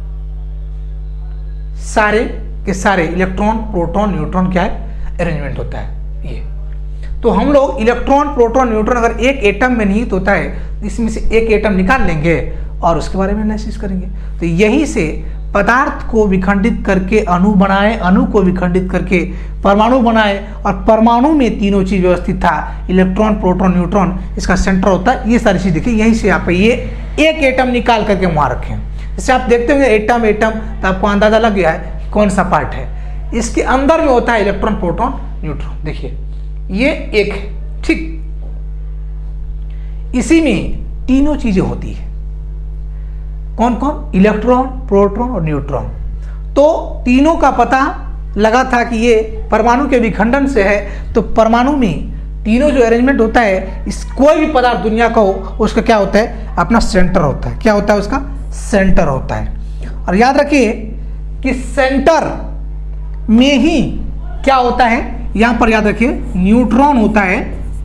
सारे के सारे इलेक्ट्रॉन, प्रोटॉन, न्यूट्रॉन क्या है? अरेंजमेंट होता है। ये तो हम लोग इलेक्ट्रॉन, प्रोटॉन, न्यूट्रॉन अगर एक एटम में निहित होता है, इसमें से एक एटम निकाल लेंगे और उसके बारे में एनालिसिस करेंगे। तो यहीं से पदार्थ को विखंडित करके अणु बनाए, अणु को विखंडित करके परमाणु बनाए, और परमाणु में तीनों चीज व्यवस्थित था, इलेक्ट्रॉन, प्रोटॉन, न्यूट्रॉन, इसका सेंटर होता है। ये सारी चीज देखिए यहीं से आप ये एक एटम निकाल करके वहां रखें। जैसे आप देखते होंगे एटम एटम, तो आपको अंदाजा लग गया है कौन सा पार्ट है। इसके अंदर में होता है इलेक्ट्रॉन, प्रोटॉन, न्यूट्रॉन। देखिए ये एक है। ठीक, इसी में तीनों चीजें होती है। कौन कौन? इलेक्ट्रॉन, प्रोटॉन और न्यूट्रॉन। तो तीनों का पता लगा था कि ये परमाणु के विखंडन से है। तो परमाणु में तीनों जो अरेंजमेंट होता है, इस कोई भी पदार्थ दुनिया का हो उसका क्या होता है, अपना सेंटर होता है। क्या होता है उसका, सेंटर होता है। और याद रखिए कि सेंटर में ही क्या होता है, यहां पर याद रखिए न्यूट्रॉन होता है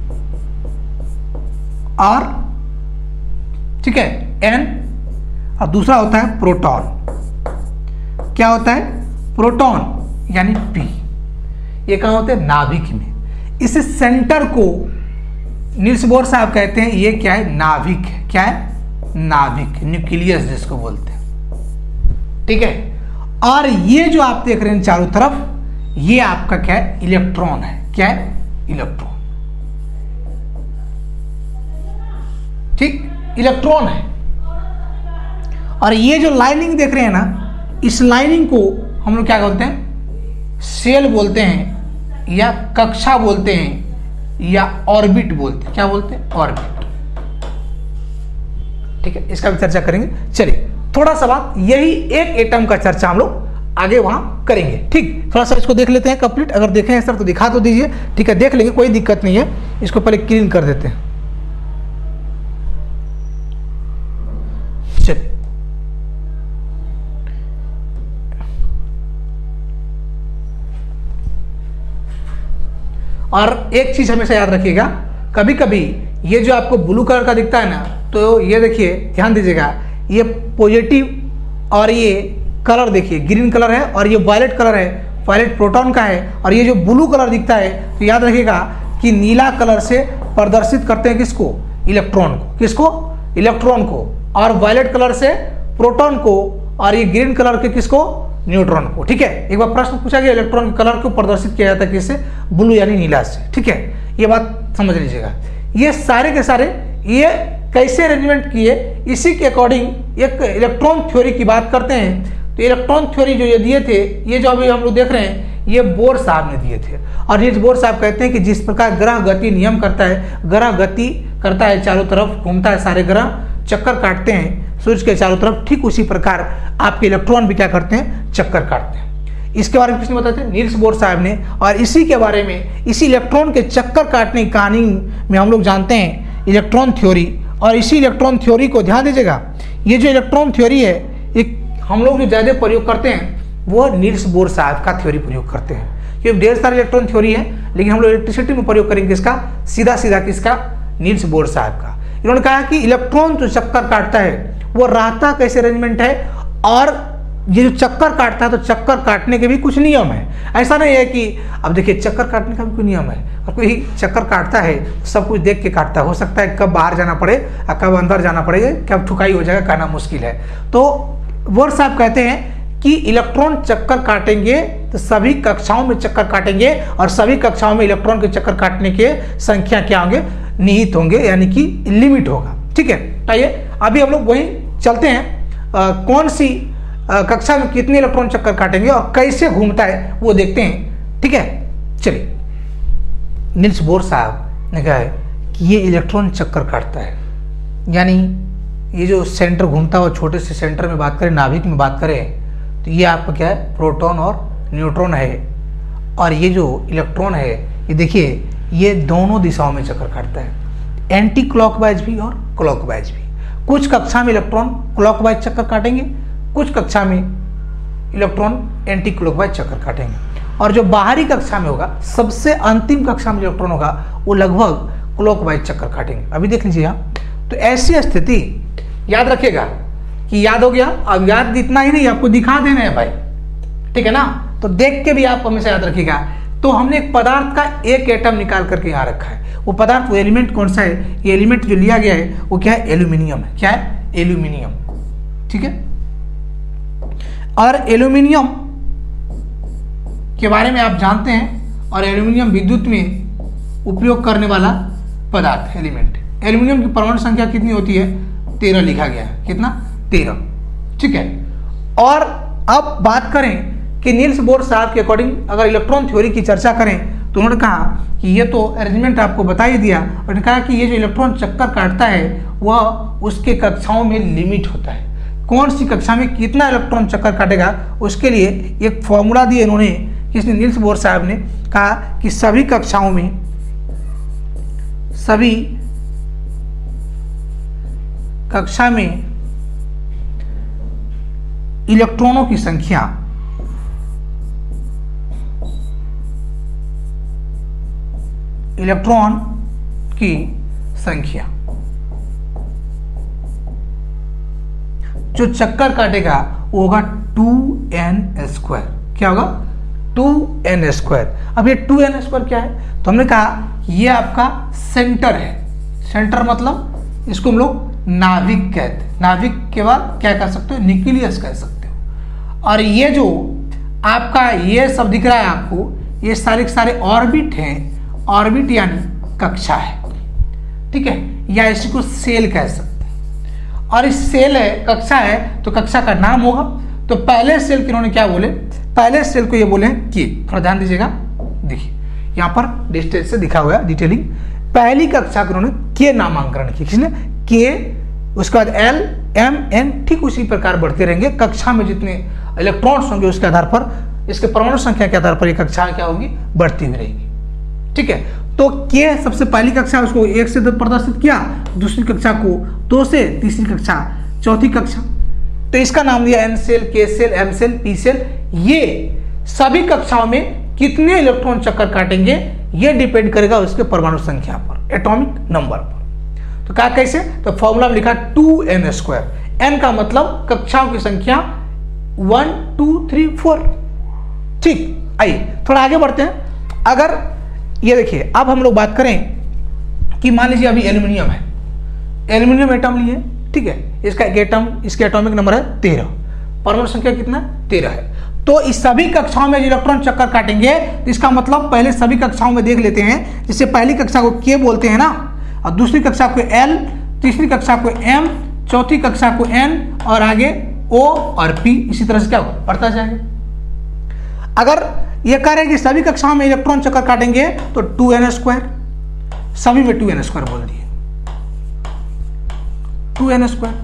और ठीक है एन, और दूसरा होता है प्रोटॉन। क्या होता है, प्रोटॉन यानी पी। ये कहां होते हैं, नाभिक में। इस सेंटर को नील्स बोर साहब कहते हैं ये क्या है, नाभिक है। क्या है, नाभिक, न्यूक्लियस जिसको बोलते हैं। ठीक है, और ये जो आप देख रहे हैं चारों तरफ, ये आपका क्या है, इलेक्ट्रॉन है। क्या है, इलेक्ट्रॉन। ठीक, इलेक्ट्रॉन है। और ये जो लाइनिंग देख रहे हैं ना, इस लाइनिंग को हम लोग क्या बोलते हैं, सेल बोलते हैं, या कक्षा बोलते हैं, या ऑर्बिट बोलते हैं। क्या बोलते हैं, ऑर्बिट। ठीक है, इसका भी चर्चा करेंगे। चलिए थोड़ा सा बात, यही एक एटम का चर्चा हम लोग आगे वहां करेंगे। ठीक, थोड़ा सा इसको देख लेते हैं कंप्लीट। अगर देखें सर तो दिखा तो दीजिए। ठीक है, देख लेंगे, कोई दिक्कत नहीं है। इसको पहले क्लीन कर देते हैं। चलिए, और एक चीज हमेशा याद रखिएगा, कभी कभी ये जो आपको ब्लू कलर का दिखता है ना, तो ये देखिए, ध्यान दीजिएगा, ये पॉजिटिव और ये कलर देखिए ग्रीन कलर है, और ये वायलेट कलर है, वायलेट प्रोटॉन का है। और ये जो ब्लू कलर दिखता है, तो याद रखिएगा कि नीला कलर से प्रदर्शित करते हैं किसको, इलेक्ट्रॉन को। किसको, इलेक्ट्रॉन को। और वायलेट कलर से प्रोटॉन को, और ये ग्रीन कलर के किसको, न्यूट्रॉन को। ठीक है, एक बार प्रश्न पूछा गया इलेक्ट्रॉन के कलर को प्रदर्शित किया जाता है किससे, ब्लू यानी नीला से। ठीक है, ये बात समझ लीजिएगा। ये सारे के सारे ये कैसे अरेंजमेंट किए, इसी के अकॉर्डिंग एक इलेक्ट्रॉन थ्योरी की बात करते हैं। तो इलेक्ट्रॉन थ्योरी जो ये दिए थे, ये जो अभी हम लोग देख रहे हैं, ये बोर साहब ने दिए थे। और नील्स बोर साहब कहते हैं कि जिस प्रकार ग्रह गति नियम करता है, ग्रह गति करता है, चारों तरफ घूमता है, सारे ग्रह चक्कर काटते हैं सूर्य के चारों तरफ, ठीक उसी प्रकार आपके इलेक्ट्रॉन भी क्या करते हैं, चक्कर काटते हैं। इसके बारे में किसने बताया था, नील्स बोर साहब ने। और इसी के बारे में, इसी इलेक्ट्रॉन के चक्कर काटने की कहानी में हम लोग जानते हैं इलेक्ट्रॉन थ्योरी। और इसी इलेक्ट्रॉन थ्योरी को ध्यान दीजिएगा, ये जो इलेक्ट्रॉन थ्योरी है, एक हम लोग जो ज़्यादा प्रयोग करते हैं वो नील्स बोर साहब का थ्योरी प्रयोग करते हैं। क्योंकि ढेर सारे इलेक्ट्रॉन थ्योरी है, लेकिन हम लोग इलेक्ट्रिसिटी में प्रयोग करेंगे किसका, सीधा सीधा किसका, नील्स बोर साहब का। इन्होंने कहा कि इलेक्ट्रॉन जो चक्कर काटता है वो रहता कैसे अरेंजमेंट है, और ये जो चक्कर काटता है तो चक्कर काटने के भी कुछ नियम है। ऐसा नहीं है कि अब देखिए चक्कर काटने का भी कोई नियम है, और कोई चक्कर काटता है तो सब कुछ देख के काटता है। हो सकता है कब बाहर जाना पड़े और कब अंदर जाना पड़ेगा, कब ठुकाई हो जाएगा, कहना मुश्किल है। तो बोर साहब कहते हैं कि इलेक्ट्रॉन चक्कर काटेंगे तो सभी कक्षाओं में चक्कर काटेंगे, और सभी कक्षाओं में इलेक्ट्रॉन के चक्कर काटने के संख्या क्या होंगे, निहित होंगे, यानी कि लिमिट होगा। ठीक है, आइए अभी हम लोग वहीं चलते हैं। आ, कौन सी आ, कक्षा में कितने इलेक्ट्रॉन चक्कर काटेंगे और कैसे घूमता है वो देखते हैं। ठीक है, चलिए। नील्स बोर साहब ने कहा है कि ये इलेक्ट्रॉन चक्कर काटता है, यानी ये जो सेंटर घूमता है, छोटे से सेंटर में बात करें, नाभिक में बात करें, तो ये आपका क्या है, प्रोटॉन और न्यूट्रॉन है। और ये जो इलेक्ट्रॉन है, ये देखिए ये दोनों दिशाओं में चक्कर काटता है, एंटी क्लॉकवाइज भी और क्लॉकवाइज भी। कुछ कक्षा में इलेक्ट्रॉन क्लॉकवाइज चक्कर काटेंगे, कुछ कक्षा में इलेक्ट्रॉन एंटी क्लॉकवाइज चक्कर काटेंगे। और जो बाहरी कक्षा में होगा, सबसे अंतिम कक्षा में इलेक्ट्रॉन होगा, वो लगभग क्लॉकवाइज चक्कर काटेंगे। अभी देख लीजिए आप। तो ऐसी स्थिति याद रखिएगा कि याद हो गया। अब याद इतना ही नहीं, आपको दिखा देना है भाई, ठीक है ना। तो देख के भी आप हमेशा याद रखिएगा। तो हमने एक पदार्थ का एक एटम निकाल करके यहाँ रखा है। वो पदार्थ, वो एलिमेंट कौन सा है, ये एलिमेंट जो लिया गया है वो क्या है, एल्यूमिनियम है। क्या है, एल्यूमिनियम। ठीक है, और एल्यूमिनियम के बारे में आप जानते हैं, और एल्यूमिनियम विद्युत में उपयोग करने वाला पदार्थ, एलिमेंट। एल्यूमिनियम की परमाणु संख्या कितनी होती है, तेरह लिखा गया है। कितना, तेरह। ठीक है, और अब बात करें कि नील्स बोर साहब के अकॉर्डिंग अगर इलेक्ट्रॉन थ्योरी की चर्चा करें, तो उन्होंने कहा कि ये तो अरेंजमेंट आपको बता ही दिया, और उन्होंने कहा कि ये जो इलेक्ट्रॉन चक्कर काटता है वह उसके कक्षाओं में लिमिट होता है। कौन सी कक्षा में कितना इलेक्ट्रॉन चक्कर काटेगा, उसके लिए एक फॉर्मूला दिए इन्होंने, किसने, नील्स बोर साहब ने कहा कि सभी कक्षाओं में सभी कक्षा में इलेक्ट्रॉनों की संख्या इलेक्ट्रॉन की संख्या जो चक्कर काटेगा वो होगा टू एन स्क्वायर। क्या होगा? Two N square. अब ये टू एन स्क्वायर क्या है? तो हमने कहा ये आपका सेंटर है। सेंटर मतलब इसको हम लोग नाभिक कहते हैं। नाभिक के बाद क्या कह सकते हो? न्यूक्लियस कह सकते हो। और ये जो आपका ये सब दिख रहा है आपको, ये सारे के सारे ऑर्बिट हैं। ऑर्बिट यानी कक्षा है, ठीक है, या इसी को सेल कह सकते हैं। और इस सेल है, कक्षा है, तो कक्षा का नाम होगा। तो पहले सेल के इन्होंने क्या बोले? पहले सेल को ये बोले कि, थोड़ा ध्यान दीजिएगा, देखिए यहाँ पर डिस्टेंस से दिखा हुआ है डिटेलिंग। पहली कक्षा को उन्होंने के नामांकन किया। किसने? के, उसके बाद एल, एम, एन, ठीक उसी प्रकार बढ़ते रहेंगे। कक्षा में जितने इलेक्ट्रॉन्स होंगे उसके आधार पर, इसके परमाणु संख्या के आधार पर ये कक्षा क्या होगी? बढ़ती हुई रहेगी, ठीक है। तो के सबसे पहली कक्षा, उसको एक से प्रदर्शित किया, दूसरी कक्षा को दो से, तीसरी कक्षा, चौथी कक्षा। तो इसका नाम दिया N cell, K cell, M cell, P cell. ये सभी कक्षाओं में कितने इलेक्ट्रॉन चक्कर काटेंगे ये डिपेंड करेगा उसके परमाणु संख्या पर, एटॉमिक नंबर पर। तो क्या कैसे? तो फॉर्मूला में लिखा टू एन स्क्वायर। एन का मतलब कक्षाओं की संख्या वन, टू, थ्री, फोर, ठीक। आइए थोड़ा आगे बढ़ते हैं। अगर ये देखिए, अब हम लोग बात करें कि मान लीजिए अभी एल्यूमिनियम है, एल्यूमिनियम एटम लिए, ठीक है, इसका एक एटम, इसके एटॉमिक नंबर है तेरह, परमाणु संख्या कितना? तेरह है। तो इस सभी कक्षाओं में इलेक्ट्रॉन चक्कर काटेंगे, तो इसका मतलब पहले सभी कक्षाओं में देख लेते हैं। जैसे पहली कक्षा को के बोलते हैं ना, और दूसरी कक्षा को एल, तीसरी कक्षा को एम, चौथी कक्षा को एन, और आगे ओ और पी। इसी तरह से क्या होगा? बढ़ता जाएगा। अगर ये कह रहे हैं कि सभी कक्षाओं में इलेक्ट्रॉन चक्कर काटेंगे तो टू एन स्क्वायर, सभी में टू एन स्क्वायर बोल दिए, टू एन स्क्वायर,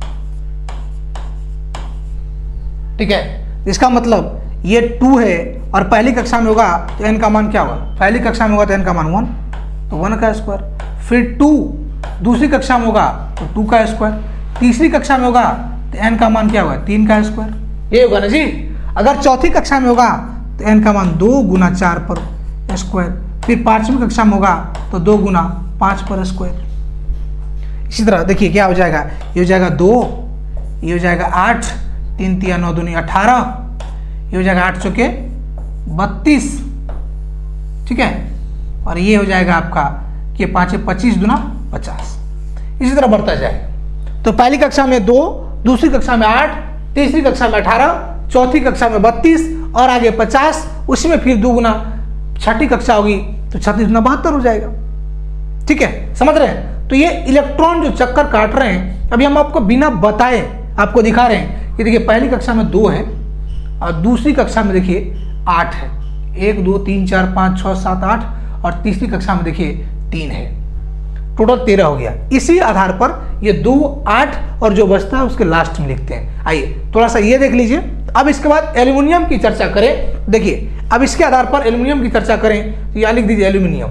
ठीक है। इसका मतलब ये टू है और पहली कक्षा में होगा तो एन का मान क्या होगा? पहली कक्षा में होगा तो एन का मान वन, तो वन का स्क्वायर। फिर टू दूसरी कक्षा में होगा तो टू का स्क्वायर, तीसरी कक्षा में होगा तो एन का मान क्या होगा? तीन का स्क्वायर। ये होगा ना जी। अगर चौथी कक्षा में होगा तो एन का मान दो गुना चार पर स्क्वायर, फिर पांचवी कक्षा में होगा तो दो गुना पांच पर स्क्वायर। इसी तरह देखिए क्या हो जाएगा? ये हो जाएगा दो, ये हो जाएगा आठ, तीन तिया नौ दूनी अठारह, ये हो जाएगा आठ चौके बत्तीस, ठीक है। और ये हो जाएगा आपका कि पांच पच्चीस दुना पचास। इसी तरह बढ़ता जाएगा। तो पहली कक्षा में दो, दूसरी कक्षा में आठ, तीसरी कक्षा में अठारह, चौथी कक्षा में बत्तीस और आगे पचास, उसी में फिर दो गुना छठी कक्षा होगी तो छत्तीस गुना बहत्तर हो जाएगा, ठीक है। समझ रहे हैं? तो ये इलेक्ट्रॉन जो चक्कर काट रहे हैं, अभी हम आपको बिना बताए आपको दिखा रहे हैं कि देखिए पहली कक्षा में दो है और दूसरी कक्षा में देखिए आठ है, एक दो तीन चार पाँच छः सात आठ, और तीसरी कक्षा में देखिए तीन है, टोटल तेरह हो गया। इसी आधार पर ये दो, आठ और जो बचता है उसके लास्ट में लिखते हैं। आइए थोड़ा सा ये देख लीजिए। अब इसके बाद एल्यूमिनियम की चर्चा करें। देखिए अब इसके आधार पर एल्यूमिनियम की चर्चा करें तो यहाँ लिख दीजिए एल्यूमिनियम।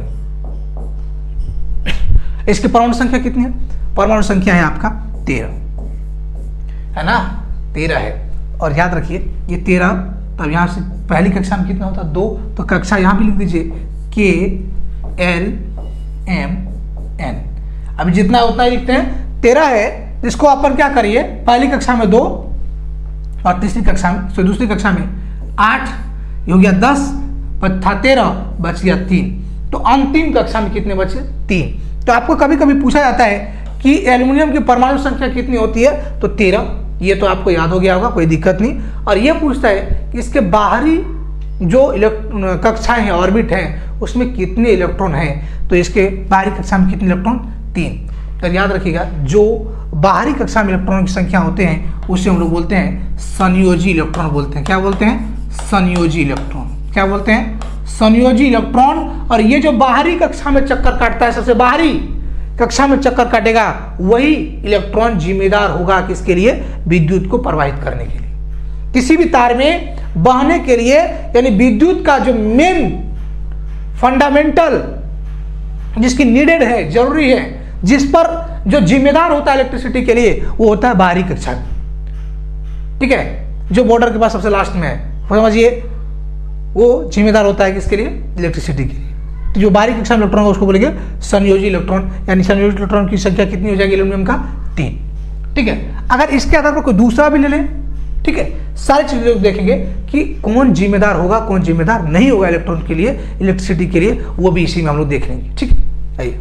इसकी परमाणु संख्या कितनी है? परमाणु संख्या है आपका तेरह, है ना, तेरह है। और याद रखिए ये तेरह, तब यहाँ से पहली कक्षा में कितना होता है? दो, तो कक्षा यहाँ भी लिख दीजिए के एल एम एन। अभी जितना उतना ही लिखते हैं। तेरह है, जिसको अपन क्या करिए, पहली कक्षा में दो और तीसरी कक्षा में, तो दूसरी कक्षा में आठ, हो गया दस, था तेरह, बच गया तीन। तो अंतिम कक्षा में कितने बचे? तीन। तो आपको कभी कभी पूछा जाता है कि एल्यूमिनियम की परमाणु संख्या कितनी होती है? तो तेरह। ये तो आपको याद हो गया होगा, कोई दिक्कत नहीं। और ये पूछता है कि इसके बाहरी जो कक्षाएं हैं, ऑर्बिट हैं, उसमें कितने इलेक्ट्रॉन हैं? तो इसके बाहरी कक्षा में कितने इलेक्ट्रॉन? तीन। तो याद रखिएगा, जो बाहरी कक्षा में इलेक्ट्रॉनों की संख्या होते हैं उसे हम लोग बोलते हैं संयोजी इलेक्ट्रॉन बोलते हैं। क्या बोलते हैं? संयोजी इलेक्ट्रॉन। क्या बोलते हैं? संयोजी इलेक्ट्रॉन। और ये जो बाहरी कक्षा में चक्कर काटता है, सबसे बाहरी कक्षा में चक्कर काटेगा, वही इलेक्ट्रॉन जिम्मेदार होगा किसके लिए? विद्युत को प्रवाहित करने के लिए। किसी भी तार में बहने के लिए, यानी विद्युत का जो मेन फंडामेंटल जिसकी नीडेड है, जरूरी है, जिस पर जो जिम्मेदार होता है इलेक्ट्रिसिटी के लिए वो होता है बाहरी कक्षा। ठीक है, जो बॉर्डर के पास सबसे लास्ट में है, समझिए वो जिम्मेदार होता है किसके लिए? इलेक्ट्रिसिटी के लिए। तो जो बाहरी कक्षा में इलेक्ट्रॉन होगा उसको बोलेंगे संयोजी इलेक्ट्रॉन, यानी संयोजी इलेक्ट्रॉन की संख्या कितनी हो जाएगी एल्यूमिनियम का? तीन। ठीक है, अगर इसके आधार पर कोई दूसरा भी ले लें, ठीक है, सारी चीजें देखेंगे कि कौन जिम्मेदार होगा, कौन जिम्मेदार नहीं होगा इलेक्ट्रॉन के लिए, इलेक्ट्रिसिटी के लिए, वो भी इसी में हम लोग देख लेंगे। ठीक है, आइए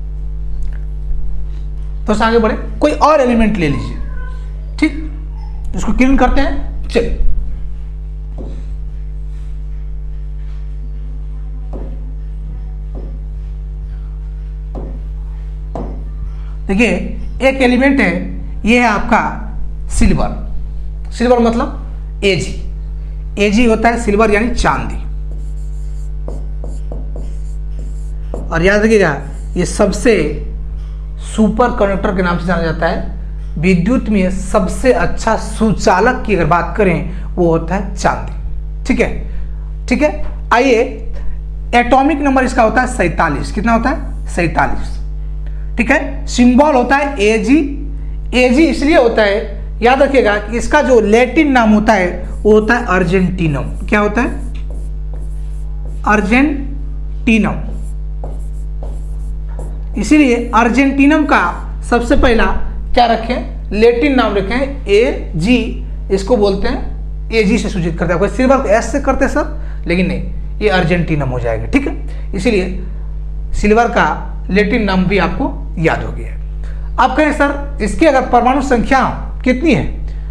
तो आगे बढ़े, कोई और एलिमेंट ले लीजिए। ठीक, इसको क्लीन करते हैं। चलिए, देखिए एक एलिमेंट है, ये है आपका सिल्वर। सिल्वर मतलब एजी। एजी होता है सिल्वर यानी चांदी। और याद रखिएगा ये सबसे सुपर कंडक्टर के नाम से जाना जाता है। विद्युत में सबसे अच्छा सुचालक की अगर बात करें वो होता है चांदी। ठीक है, ठीक है, आइए एटॉमिक नंबर इसका होता है सैतालीस। कितना होता है? सैतालीस। ठीक है, सिंबल होता है एजी। एजी इसलिए होता है, याद रखिएगा कि इसका जो लैटिन नाम होता है वो होता है अर्जेंटीनम। क्या होता है? अर्जेंटीनम। इसीलिए अर्जेंटीनम का सबसे पहला क्या रखें? लैटिन नाम रखें ए जी। इसको बोलते हैं ए जी से सूचित करते हैं। कोई सिल्वर को एस से करते हैं सर, लेकिन नहीं, ये अर्जेंटीनम हो जाएगा। ठीक है, इसीलिए सिल्वर का लैटिन नाम भी आपको याद हो गया। आप कहें सर इसकी अगर परमाणु संख्या कितनी है?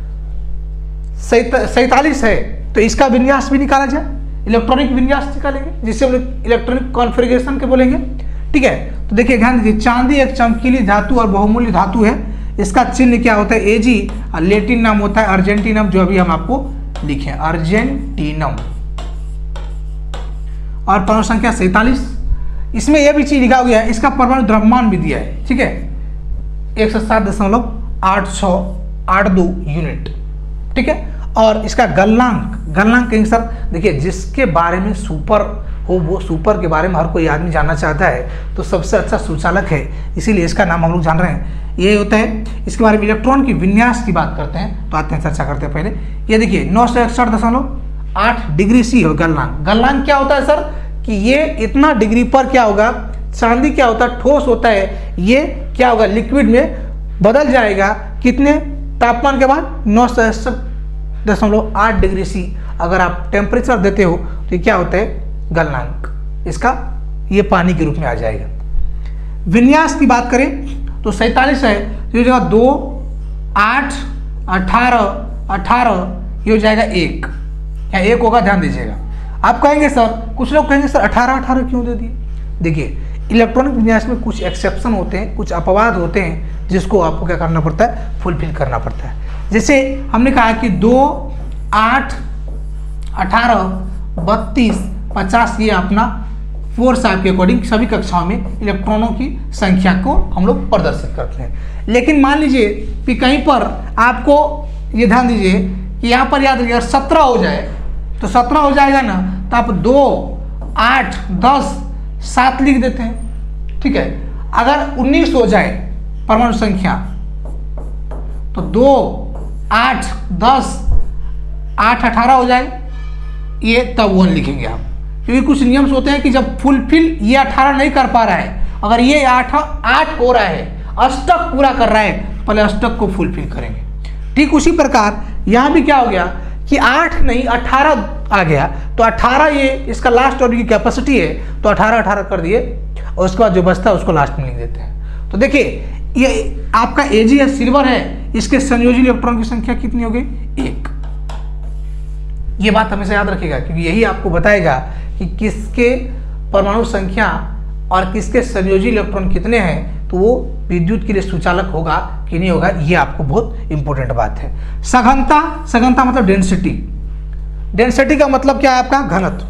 सैतालीस है, तो इसका विन्यास भी निकाला जाए, इलेक्ट्रॉनिक विन्यास निकालेंगे, जिससे हम लोग इलेक्ट्रॉनिक कॉन्फ़िगरेशन के बोलेंगे। ठीक है, तो देखिए ध्यान दीजिए, चांदी एक चमकीली धातु और बहुमूल्य धातु है। इसका चिन्ह क्या होता है? एजी। और लैटिन नाम होता है अर्जेंटीनम, जो अभी हम आपको लिखे अर्जेंटीनम। और परमाणु संख्या सैतालीस। इसमें यह भी चीज लिखा हुआ है, इसका परमाणु द्रव्यमान भी दिया है। ठीक है, एक सौ सात दशमलव आठ सौ आठ दो यूनिट। ठीक है, और इसका गलनांक, गलनांक कहेंगे सर, देखिए जिसके बारे में सुपर हो, वो सुपर के बारे में हर कोई आदमी जानना चाहता है, तो सबसे अच्छा सुचालक है, इसीलिए इसका नाम हम लोग जान रहे हैं, ये होता है। इसके बारे में इलेक्ट्रॉन की विन्यास की बात करते हैं, तो आते हैं चर्चा करते हैं। पहले ये देखिए नौ सौ इकसठ दशमलव आठ डिग्री सी हो गलनांक। गलनांक क्या होता है सर? कि ये इतना डिग्री पर क्या होगा, चांदी क्या होता है? ठोस होता है। ये क्या होगा? लिक्विड में बदल जाएगा कितने तापमान के बाद? नौ सौ इकसठ दशमलव आठ डिग्री सी। अगर आप टेम्परेचर देते हो तो क्या होता है? गलनांक इसका ये पानी के रूप में आ जाएगा। विन्यास की बात करें तो सैतालीस है, तो ये जगह दो, आठ, अठारह, अठारह, ये हो जाएगा एक। क्या एक होगा? ध्यान दीजिएगा। आप कहेंगे सर, कुछ लोग कहेंगे सर अठारह अठारह क्यों दे दिए? देखिए इलेक्ट्रॉनिक विन्यास में कुछ एक्सेप्शन होते हैं, कुछ अपवाद होते हैं, जिसको आपको क्या करना पड़ता है? फुलफिल करना पड़ता है। जैसे हमने कहा कि दो, आठ, अठारह, बत्तीस, पचास, ये अपना फोर्स के अकॉर्डिंग सभी कक्षाओं में इलेक्ट्रॉनों की संख्या को हम लोग प्रदर्शित करते हैं। लेकिन मान लीजिए कि कहीं पर आपको ये ध्यान दीजिए कि यहाँ पर याद रखिए सत्रह हो जाए, तो सत्रह हो जाएगा ना, तो आप दो, आठ, दस, सात लिख देते हैं। ठीक है, अगर उन्नीस हो जाए परमाणु संख्या, तो दो, आठ, दस, आठ, अठारह हो जाए, ये तब वन लिखेंगे आप, क्योंकि कुछ नियम्स होते हैं कि जब फुलफिल ये अठारह नहीं कर पा रहा है, अगर ये आठ आठ हो रहा है, अष्टक पूरा कर रहा है, पहले अष्टक को फुलफिल करेंगे। ठीक उसी प्रकार यहाँ भी क्या हो गया कि आठ नहीं अठारह आ गया, तो अठारह ये इसका लास्ट ऑर्डर की कैपेसिटी है, तो अठारह अठारह कर दिए, और उसके बाद जो बचता है उसको लास्ट में लिख देते हैं। तो देखिए ये आपका एजी है, सिल्वर है, इसके संयोजी इलेक्ट्रॉन की संख्या कितनी हो गई? एक। ये बात हमेशा याद रखिएगा, क्योंकि यही आपको बताएगा कि किसके परमाणु संख्या और किसके संयोजी इलेक्ट्रॉन कितने हैं, तो वो विद्युत के लिए सुचालक होगा कि नहीं होगा, ये आपको बहुत इंपॉर्टेंट बात है। सघनता, सघनता मतलब डेंसिटी। डेंसिटी का मतलब क्या है आपका? घनत्व।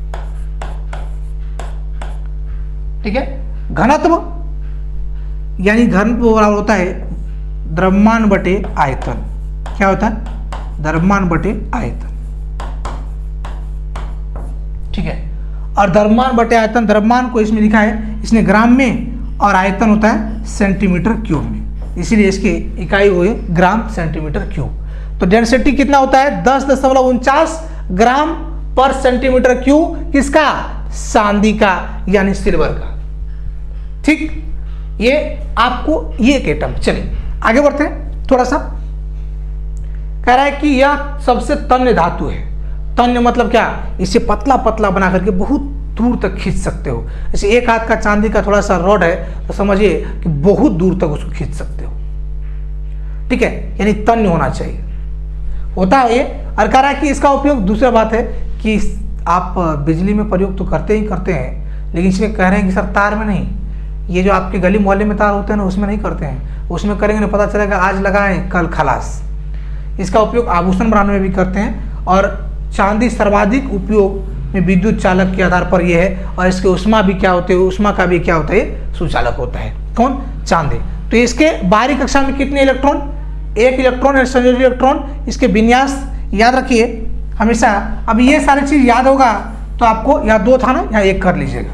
ठीक है, घनत्व यानी घनत्व होता है द्रव्यमान बटे आयतन। क्या होता है? द्रव्यमान बटे आयतन। ठीक है, और द्रव्यमान बटे आयतन, द्रव्यमान को इसमें लिखा है इसने ग्राम में और आयतन होता है सेंटीमीटर क्यूब में, इसीलिए इसकी इकाई हुई ग्राम सेंटीमीटर क्यूब। तो डेंसिटी कितना होता है दस दशमलव उनचास ग्राम पर सेंटीमीटर क्यूब, किसका? चांदी का यानी सिल्वर का। ठीक, ये आपको ये एक एटम। चलिए आगे बढ़ते हैं थोड़ा सा। कह रहा है कि यह सबसे तन्य धातु है। तन्य मतलब क्या? इसे पतला पतला बना करके बहुत दूर तक खींच सकते हो। जैसे एक हाथ का चांदी का थोड़ा सा रॉड है तो समझिए कि बहुत दूर तक उसको खींच सकते हो। ठीक है, यानी तन्य होना चाहिए, होता है ये। और कह रहा है कि इसका उपयोग, दूसरा बात है कि आप बिजली में प्रयोग तो करते ही करते हैं, लेकिन इसमें कह रहे हैं कि सर तार में नहीं, ये जो आपके गली मोहल्ले में तार होते हैं ना उसमें नहीं करते हैं, उसमें करेंगे ना पता चलेगा आज लगाएं कल खलास। इसका उपयोग आभूषण बनाने में भी करते हैं और चांदी सर्वाधिक उपयोग में विद्युत चालक के आधार पर यह है, और इसके उष्मा भी क्या होते हैं, उष्मा का भी क्या होता है, सुचालक होता है। कौन? चांदी। तो इसके बाहरी कक्षा में कितने इलेक्ट्रॉन? एक इलेक्ट्रॉन है, संयोजी इलेक्ट्रॉन। इसके विन्यास याद रखिए हमेशा। अब ये सारी चीज याद होगा तो आपको यहाँ दो था ना, यहाँ एक कर लीजिएगा।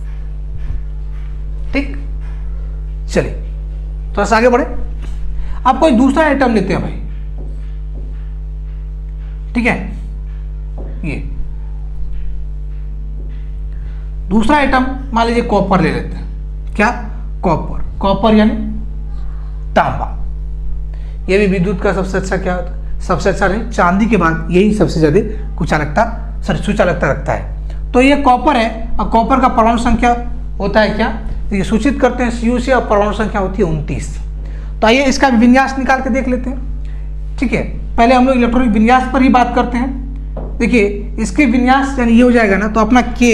ठीक, चलिए थोड़ा सा आगे बढ़े। अब कोई दूसरा आइटम लेते हैं भाई, ठीक है। ये दूसरा आइटम मान लीजिए कॉपर ले लेते हैं। क्या? कॉपर। कॉपर यानी तांबा। ये भी विद्युत का सबसे अच्छा क्या होता है? सबसे अच्छा नहीं, चांदी के बाद यही सबसे ज्यादा कुचालकता सॉरी सुचालकता रखता है। तो ये कॉपर है, और कॉपर का परमाणु संख्या होता है क्या? ये सूचित करते हैं सी यू से, और परमाणु संख्या होती है उनतीस। तो आइए इसका विन्यास निकाल के देख लेते हैं। ठीक है, पहले हम लोग इलेक्ट्रॉनिक विन्यास पर ही बात करते हैं। देखिए इसके विन्यास यानी ये हो जाएगा ना, तो अपना के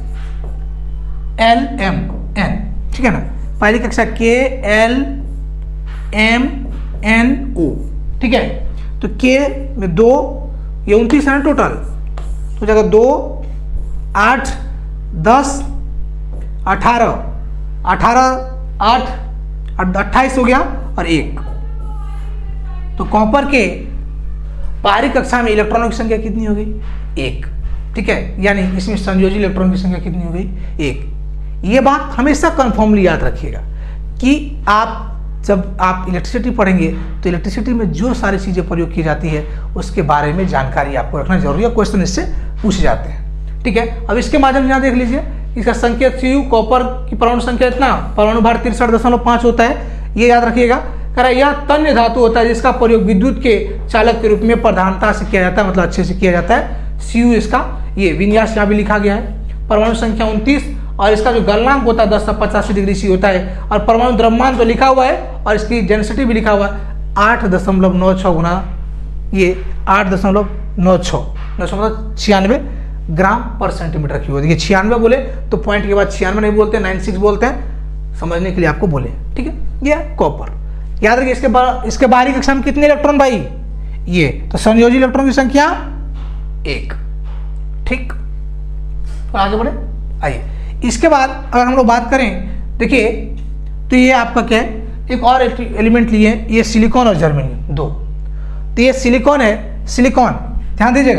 एल एम एन, ठीक है ना, पहली कक्षा के एल एम एन ओ, ठीक है। तो के में दो, ये उनतीस है ना टोटल, तो जगह दो आठ दस अठारह, अठारह आठ अट्ठाईस हो गया, और एक। तो कॉपर के बाहरी कक्षा में इलेक्ट्रॉनों की संख्या कितनी हो गई? एक। ठीक है, यानी इसमें संयोजी इलेक्ट्रॉन की संख्या कितनी हो गई? एक। ये बात हमेशा कन्फर्मली याद रखिएगा कि आप जब आप इलेक्ट्रिसिटी पढ़ेंगे तो इलेक्ट्रिसिटी में जो सारी चीज़ें प्रयोग की जाती है उसके बारे में जानकारी आपको रखना जरूरी है। क्वेश्चन इससे पूछे जाते हैं। ठीक है, अब इसके माध्यम से यहाँ देख लीजिए, इसका संकेत सी यू, कॉपर की परमाणु संख्या इतना, परमाणु भार तिरसठ दशमलव पाँच होता है, ये याद रखिएगा। कह रहा है यह तन्य धातु होता है जिसका प्रयोग विद्युत के चालक के रूप में प्रधानता से किया जाता है, मतलब अच्छे से किया जाता है। सी यू इसका ये विन्यास यहाँ भी लिखा गया है, परमाणु संख्या उनतीस, और इसका जो गलनांक होता है दस सौ पचासी डिग्री सी होता है, और परमाणु द्रव्यमान तो लिखा हुआ है, और इसकी डेंसिटी भी लिखा हुआ है आठ दशमलव नौ छः गुना ये आठ दशमलव नौ छः नौ सौ मतलब छियानवे ग्राम पर सेंटीमीटर क्यूब। देखिए छियानवे बोले तो पॉइंट के बाद छियानवे नहीं बोलते, नाइन सिक्स बोलते हैं, समझने के लिए आपको बोले। ठीक है, ये कॉपर याद रखिए। इसके बाद इसके बाहरी कक्षा में कितने इलेक्ट्रॉन भाई? ये। तो संयोजी इलेक्ट्रॉन की संख्या एक। ठीक, तो आगे बढ़े। आइए इसके बाद अगर हम लोग बात करें, देखिए तो ये आपका क्या है, एक और एलिमेंट लिए, ये सिलिकॉन और जर्मेनियम दो। तो ये सिलिकॉन है, सिलिकॉन ध्यान दीजिएगा,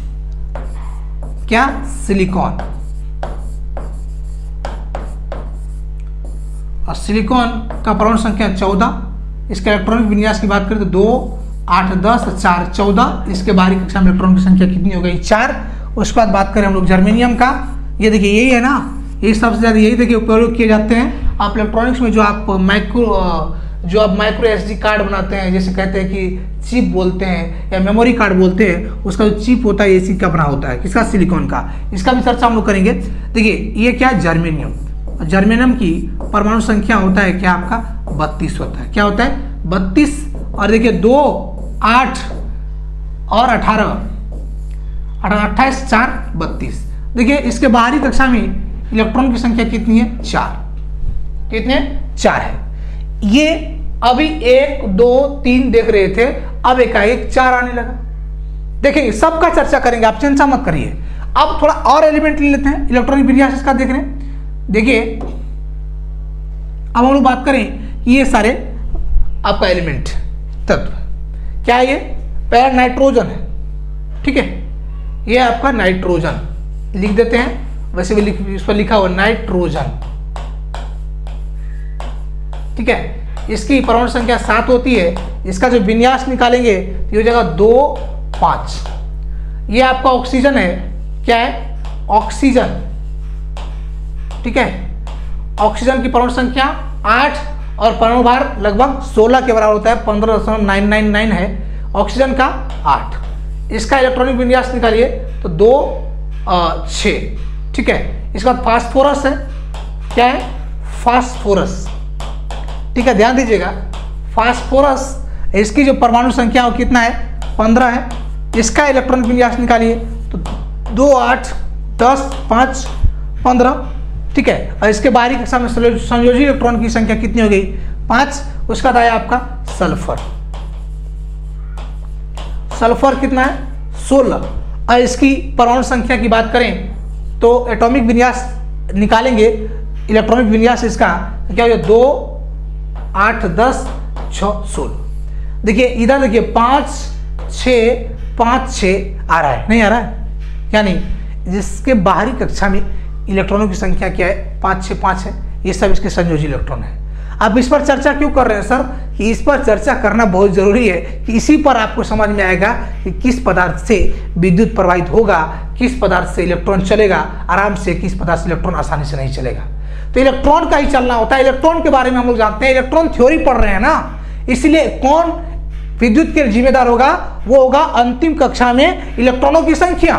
क्या? सिलिकॉन। और सिलिकॉन का परमाणु संख्या चौदह, इसके इलेक्ट्रॉनिक विन्यास की बात करें तो दो आठ दस चार चौदह, इसके बाहरी कक्षा में इलेक्ट्रॉन की संख्या कितनी हो गई? चार। उसके बाद बात करें हम लोग जर्मेनियम का, ये देखिए यही है ना, ये सबसे ज़्यादा यही देखिए उपयोग किए जाते हैं। आप इलेक्ट्रॉनिक्स में जो आप माइक्रो जो आप माइक्रो एस डी कार्ड बनाते हैं, जैसे कहते हैं कि चिप बोलते हैं या मेमोरी कार्ड बोलते हैं, उसका जो चिप होता है इसी का बना होता है, किसका? सिलिकॉन का। इसका भी चर्चा हम लोग करेंगे। देखिए ये क्या है? जर्मेनियम। जर्मेनियम की परमाणु संख्या होता है क्या आपका? बत्तीस होता है। क्या होता है? बत्तीस। और देखिए दो आठ और अठारह अट्ठाईस चार बत्तीस। देखिए इसके बाहरी कक्षा में इलेक्ट्रॉन की संख्या कितनी है? चार। कितने? चार है। ये अभी एक दो तीन देख रहे थे, अब एकाएक चार आने लगा। देखेंगे, सबका चर्चा करेंगे, आप चिंता मत करिए। अब थोड़ा और एलिमेंट ले लेते हैं, इलेक्ट्रॉनिक विन्यास इसका देख रहे हैं। देखिए अब हम लोग बात करें, ये सारे आपका एलिमेंट तत्व क्या है? ये पहला नाइट्रोजन है, ठीक है, ये आपका नाइट्रोजन लिख देते हैं। वैसे भी लिख, इस पर लिखा हुआ नाइट्रोजन, ठीक है। इसकी परमाणु संख्या सात होती है। इसका जो विन्यास निकालेंगे तो ये हो जाएगा दो पांच। ये आपका ऑक्सीजन है, क्या है, ऑक्सीजन, ठीक है। ऑक्सीजन की परमाणु संख्या आठ और परमाणु भार लगभग सोलह के बराबर होता है, पंद्रह दशमलव नाइन नाइन नाइन है। ऑक्सीजन का आठ। इसका इलेक्ट्रॉनिक विन्यास निकालिए तो दो छ, ठीक है। इसके बाद फास्फोरस है, क्या है, फास्फोरस, ठीक है। ध्यान दीजिएगा, फास्फोरस, इसकी जो परमाणु संख्या है वो कितना है, पंद्रह है। इसका इलेक्ट्रॉनिक विन्यास निकालिए तो दो आठ दस पाँच पंद्रह, ठीक है। और इसके बाहरी कक्षा में संयोजी इलेक्ट्रॉन की संख्या कितनी हो गई, पांच। उसका था आपका सल्फर, सल्फर कितना है, सोलह। और इसकी परमाणु संख्या की बात करें तो एटॉमिक विन्यास निकालेंगे, इलेक्ट्रॉनिक विन्यास इसका क्या हो, दो आठ दस छः सोलह। देखिए इधर देखिए पाँच छः पाँच छः आ रहा है, नहीं आ रहा है, यानी जिसके बाहरी कक्षा में इलेक्ट्रॉनों की संख्या क्या है, पाँच छः पाँच है। ये सब इसके संयोजी इलेक्ट्रॉन है। अब इस पर चर्चा क्यों कर रहे हैं सर, कि इस पर चर्चा करना बहुत जरूरी है कि इसी पर आपको समझ में आएगा कि किस पदार्थ से विद्युत प्रवाहित होगा, किस पदार्थ से इलेक्ट्रॉन चलेगा आराम से, किस पदार्थ से इलेक्ट्रॉन आसानी से नहीं चलेगा। तो इलेक्ट्रॉन का ही चलना होता है। इलेक्ट्रॉन के बारे में हम लोग जानते हैं, इलेक्ट्रॉन थ्योरी पढ़ रहे हैं ना, इसलिए कौन विद्युत के जिम्मेदार होगा, वो होगा अंतिम कक्षा में इलेक्ट्रॉनों की संख्या।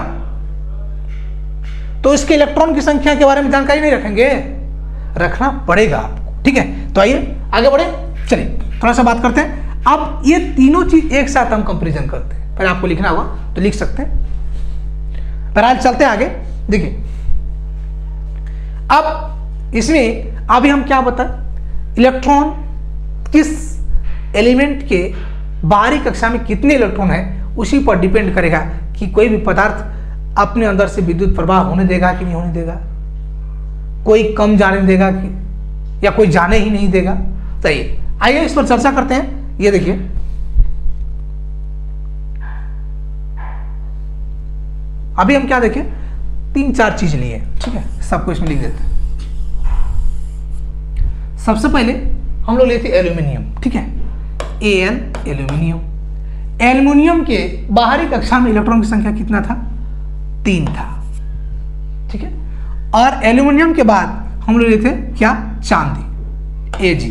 तो इसके इलेक्ट्रॉन की संख्या के बारे में जानकारी नहीं रखेंगे, रखना पड़ेगा आपको, ठीक है। तो आइए आगे बढ़े, चलिए थोड़ा सा बात करते हैं। अब ये तीनों चीज एक साथ हम कंपैरिजन करते हैं, पहले आपको लिखना होगा तो लिख सकते हैं। पर आज चलते हैं आगे। देखिए अब इसमें अभी हम क्या बताएं, इलेक्ट्रॉन किस एलिमेंट के बाहरी कक्षा में कितने इलेक्ट्रॉन है उसी पर डिपेंड करेगा कि कोई भी पदार्थ अपने अंदर से विद्युत प्रवाह होने देगा कि नहीं होने देगा, कोई कम जाने देगा कि या कोई जाने ही नहीं देगा। तो आइए आइए इस पर चर्चा करते हैं। ये देखिए अभी हम क्या देखें, तीन चार चीज लिए, ठीक है, सबको इसमें लिख देते हैं। सबसे पहले हम लोग लेते एल्यूमिनियम, ठीक है, ए एल एल्यूमिनियम। एल्यूमिनियम के बाहरी कक्षा में इलेक्ट्रॉन की संख्या कितना था, तीन था, ठीक है। और एल्यूमिनियम के बाद हम लोग लेते क्या, चांदी, एजी।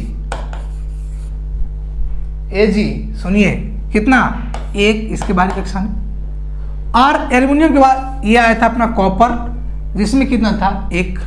एजी सुनिए कितना, एक इसके बाहरी कक्षा में। और एल्यूमिनियम के बाद ये आया था अपना कॉपर, जिसमें कितना था, एक,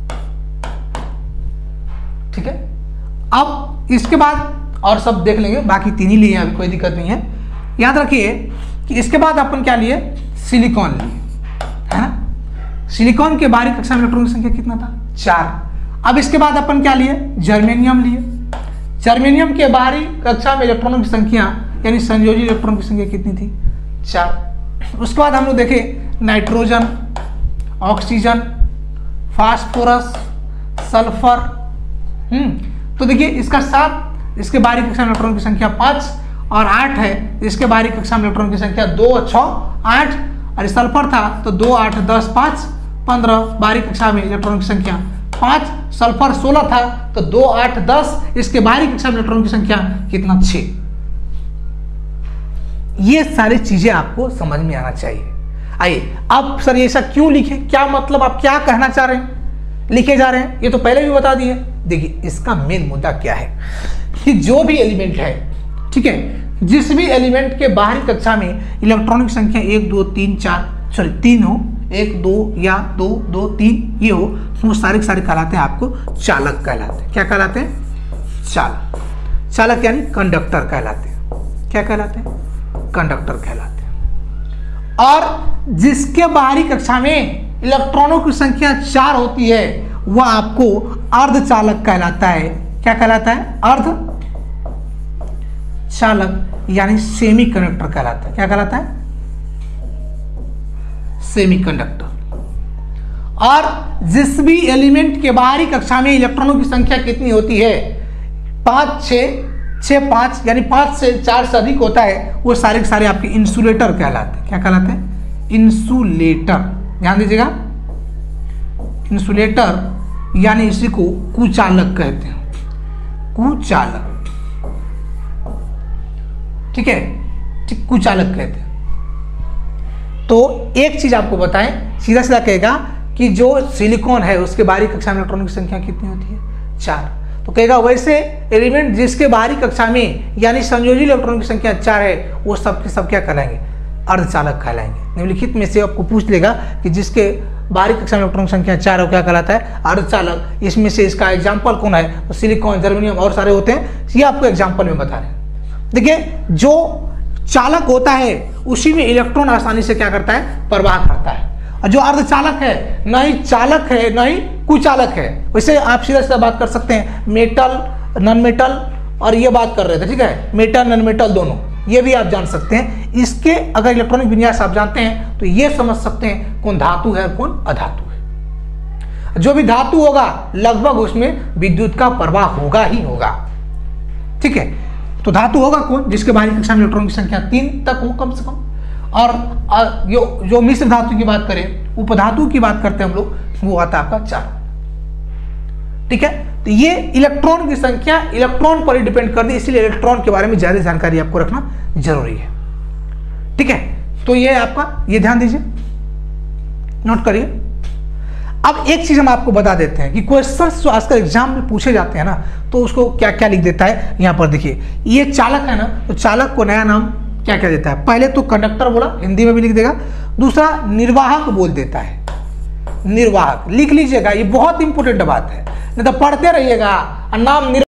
ठीक है। अब इसके बाद और सब देख लेंगे, बाकी तीन ही लिए, अभी कोई दिक्कत नहीं है। याद रखिए कि इसके बाद अपन क्या लिए, सिलिकॉन लिए, है ना। सिलिकॉन के बाहरी कक्षा में इलेक्ट्रॉन की संख्या कितना था, चार। अब इसके बाद अपन क्या लिए, जर्मेनियम लिए। जर्मेनियम के बाहरी कक्षा में इलेक्ट्रॉनों की संख्या यानी संयोजी इलेक्ट्रॉन की संख्या कितनी थी, चार। उसके बाद हम लोग देखे नाइट्रोजन, ऑक्सीजन, फास्फोरस, सल्फर। हम्म तो देखिए इसका सात, इसके बाहरी कक्षा में इलेक्ट्रॉन की संख्या पाँच, और आठ है इसके बाहरी कक्षा में इलेक्ट्रॉन की संख्या दो, छः, आठ। और सल्फर था तो दो, आठ, दस, पाँच, पंद्रह। बाहरी कक्षा में इलेक्ट्रॉन की संख्या पाँच। सल्फर सोलह था तो दो, आठ, दस। इसके बाहरी कक्षा में इलेक्ट्रॉन की संख्या कितना, छः। ये सारी चीजें आपको समझ में आना चाहिए। आइए अब सर ये सब क्यों लिखे, क्या मतलब, आप क्या कहना चाह रहे हैं, लिखे जा रहे हैं, ये तो पहले भी बता दिए। देखिए इसका मेन मुद्दा क्या है कि जो भी एलिमेंट है, ठीक है, जिस भी एलिमेंट के बाहरी कक्षा में इलेक्ट्रॉनिक संख्या एक, दो, तीन, चार, सॉरी तीन हो, एक, दो या दो, दो, तीन ये हो, वो सारे के सारे कहलाते हैं आपको चालक कहलाते हैं। क्या कहलाते हैं, चालक। चालक यानी कंडक्टर कहलाते हैं। क्या कहलाते हैं, कंडक्टर कहलाते हैं। और जिसके बाहरी कक्षा में इलेक्ट्रॉनों की संख्या चार होती है वह आपको अर्धचालक कहलाता है। क्या कहलाता है, अर्ध चालक यानी सेमी कंडक्टर कहलाता है। क्या कहलाता है, सेमी कंडक्टर। और जिस भी एलिमेंट के बाहरी कक्षा में इलेक्ट्रॉनों की संख्या कितनी होती है, पांच, छह, छह, पांच, यानी पांच से चार से अधिक होता है, वो सारे के सारे आपके इंसुलेटर कहलाते हैं। क्या कहलाते हैं, इंसुलेटर। ध्यान दीजिएगा, इंसुलेटर यानी इसी को कुचालक कहते हैं, कुचालक, ठीक है, ठीक, कुचालक कहते हैं। तो एक चीज आपको बताएं, सीधा सीधा कहेगा कि जो सिलिकॉन है उसके बाहरी कक्षा में इलेक्ट्रॉनों की संख्या कितनी होती है, चार। तो कहेगा वैसे एलिमेंट जिसके बाहरी कक्षा में यानी संयोजी इलेक्ट्रॉनों की संख्या चार है वो सब के सब क्या कहलाएंगे, अर्धचालक कहलाएंगे। निम्नलिखित में से आपको पूछ लेगा कि जिसके बाहरी कक्षा में इलेक्ट्रॉन की संख्या चार है क्या कहलाता है, अर्धचालक। इसमें से इसका एग्जाम्पल कौन है, तो सिलिकॉन, जर्मेनियम और सारे होते हैं, ये आपको एग्जाम्पल में बता रहे हैं। देखिए जो चालक होता है उसी में इलेक्ट्रॉन आसानी से क्या करता है, प्रवाह करता है। और जो अर्धचालक है न ही चालक है न ही कुचालक है। वैसे आप सीधा सीधा बात कर सकते हैं, मेटल, नॉन मेटल, और ये बात कर रहे थे, ठीक है, मेटल नॉन मेटल दोनों, ये भी आप जान सकते हैं। इसके अगर इलेक्ट्रॉनिक विन्यास आप जानते हैं तो ये समझ सकते हैं कौन धातु है और कौन अधातु है। जो भी धातु होगा लगभग उसमें विद्युत का प्रवाह होगा ही होगा, ठीक है। तो धातु होगा कौन, जिसके बाहरी कक्षा में इलेक्ट्रॉन की संख्या तीन तक हो कम से कम। और जो जो मिश्र धातु की बात करें, उपधातु की बात करते हैं हम लोग, वो आता है आपका चार, ठीक है। तो ये इलेक्ट्रॉन की संख्या इलेक्ट्रॉन पर ही डिपेंड कर दी, इसलिए इलेक्ट्रॉन के बारे में ज्यादा जानकारी आपको रखना जरूरी है, ठीक है। तो ये आपका, ये ध्यान दीजिए, नोट करिए। अब एक चीज हम आपको बता देते हैं कि क्वेश्चंस जो आजकल एग्जाम में पूछे जाते हैं ना, तो उसको क्या क्या लिख देता है, यहां पर देखिए, ये चालक है ना, तो चालक को नया नाम क्या क्या देता है, पहले तो कंडक्टर बोला, हिंदी में भी लिख देगा। दूसरा निर्वाहक बोल देता है, निर्वाहक लिख लीजिएगा, ये बहुत इंपॉर्टेंट बात है, नहीं तो पढ़ते रहिएगा नाम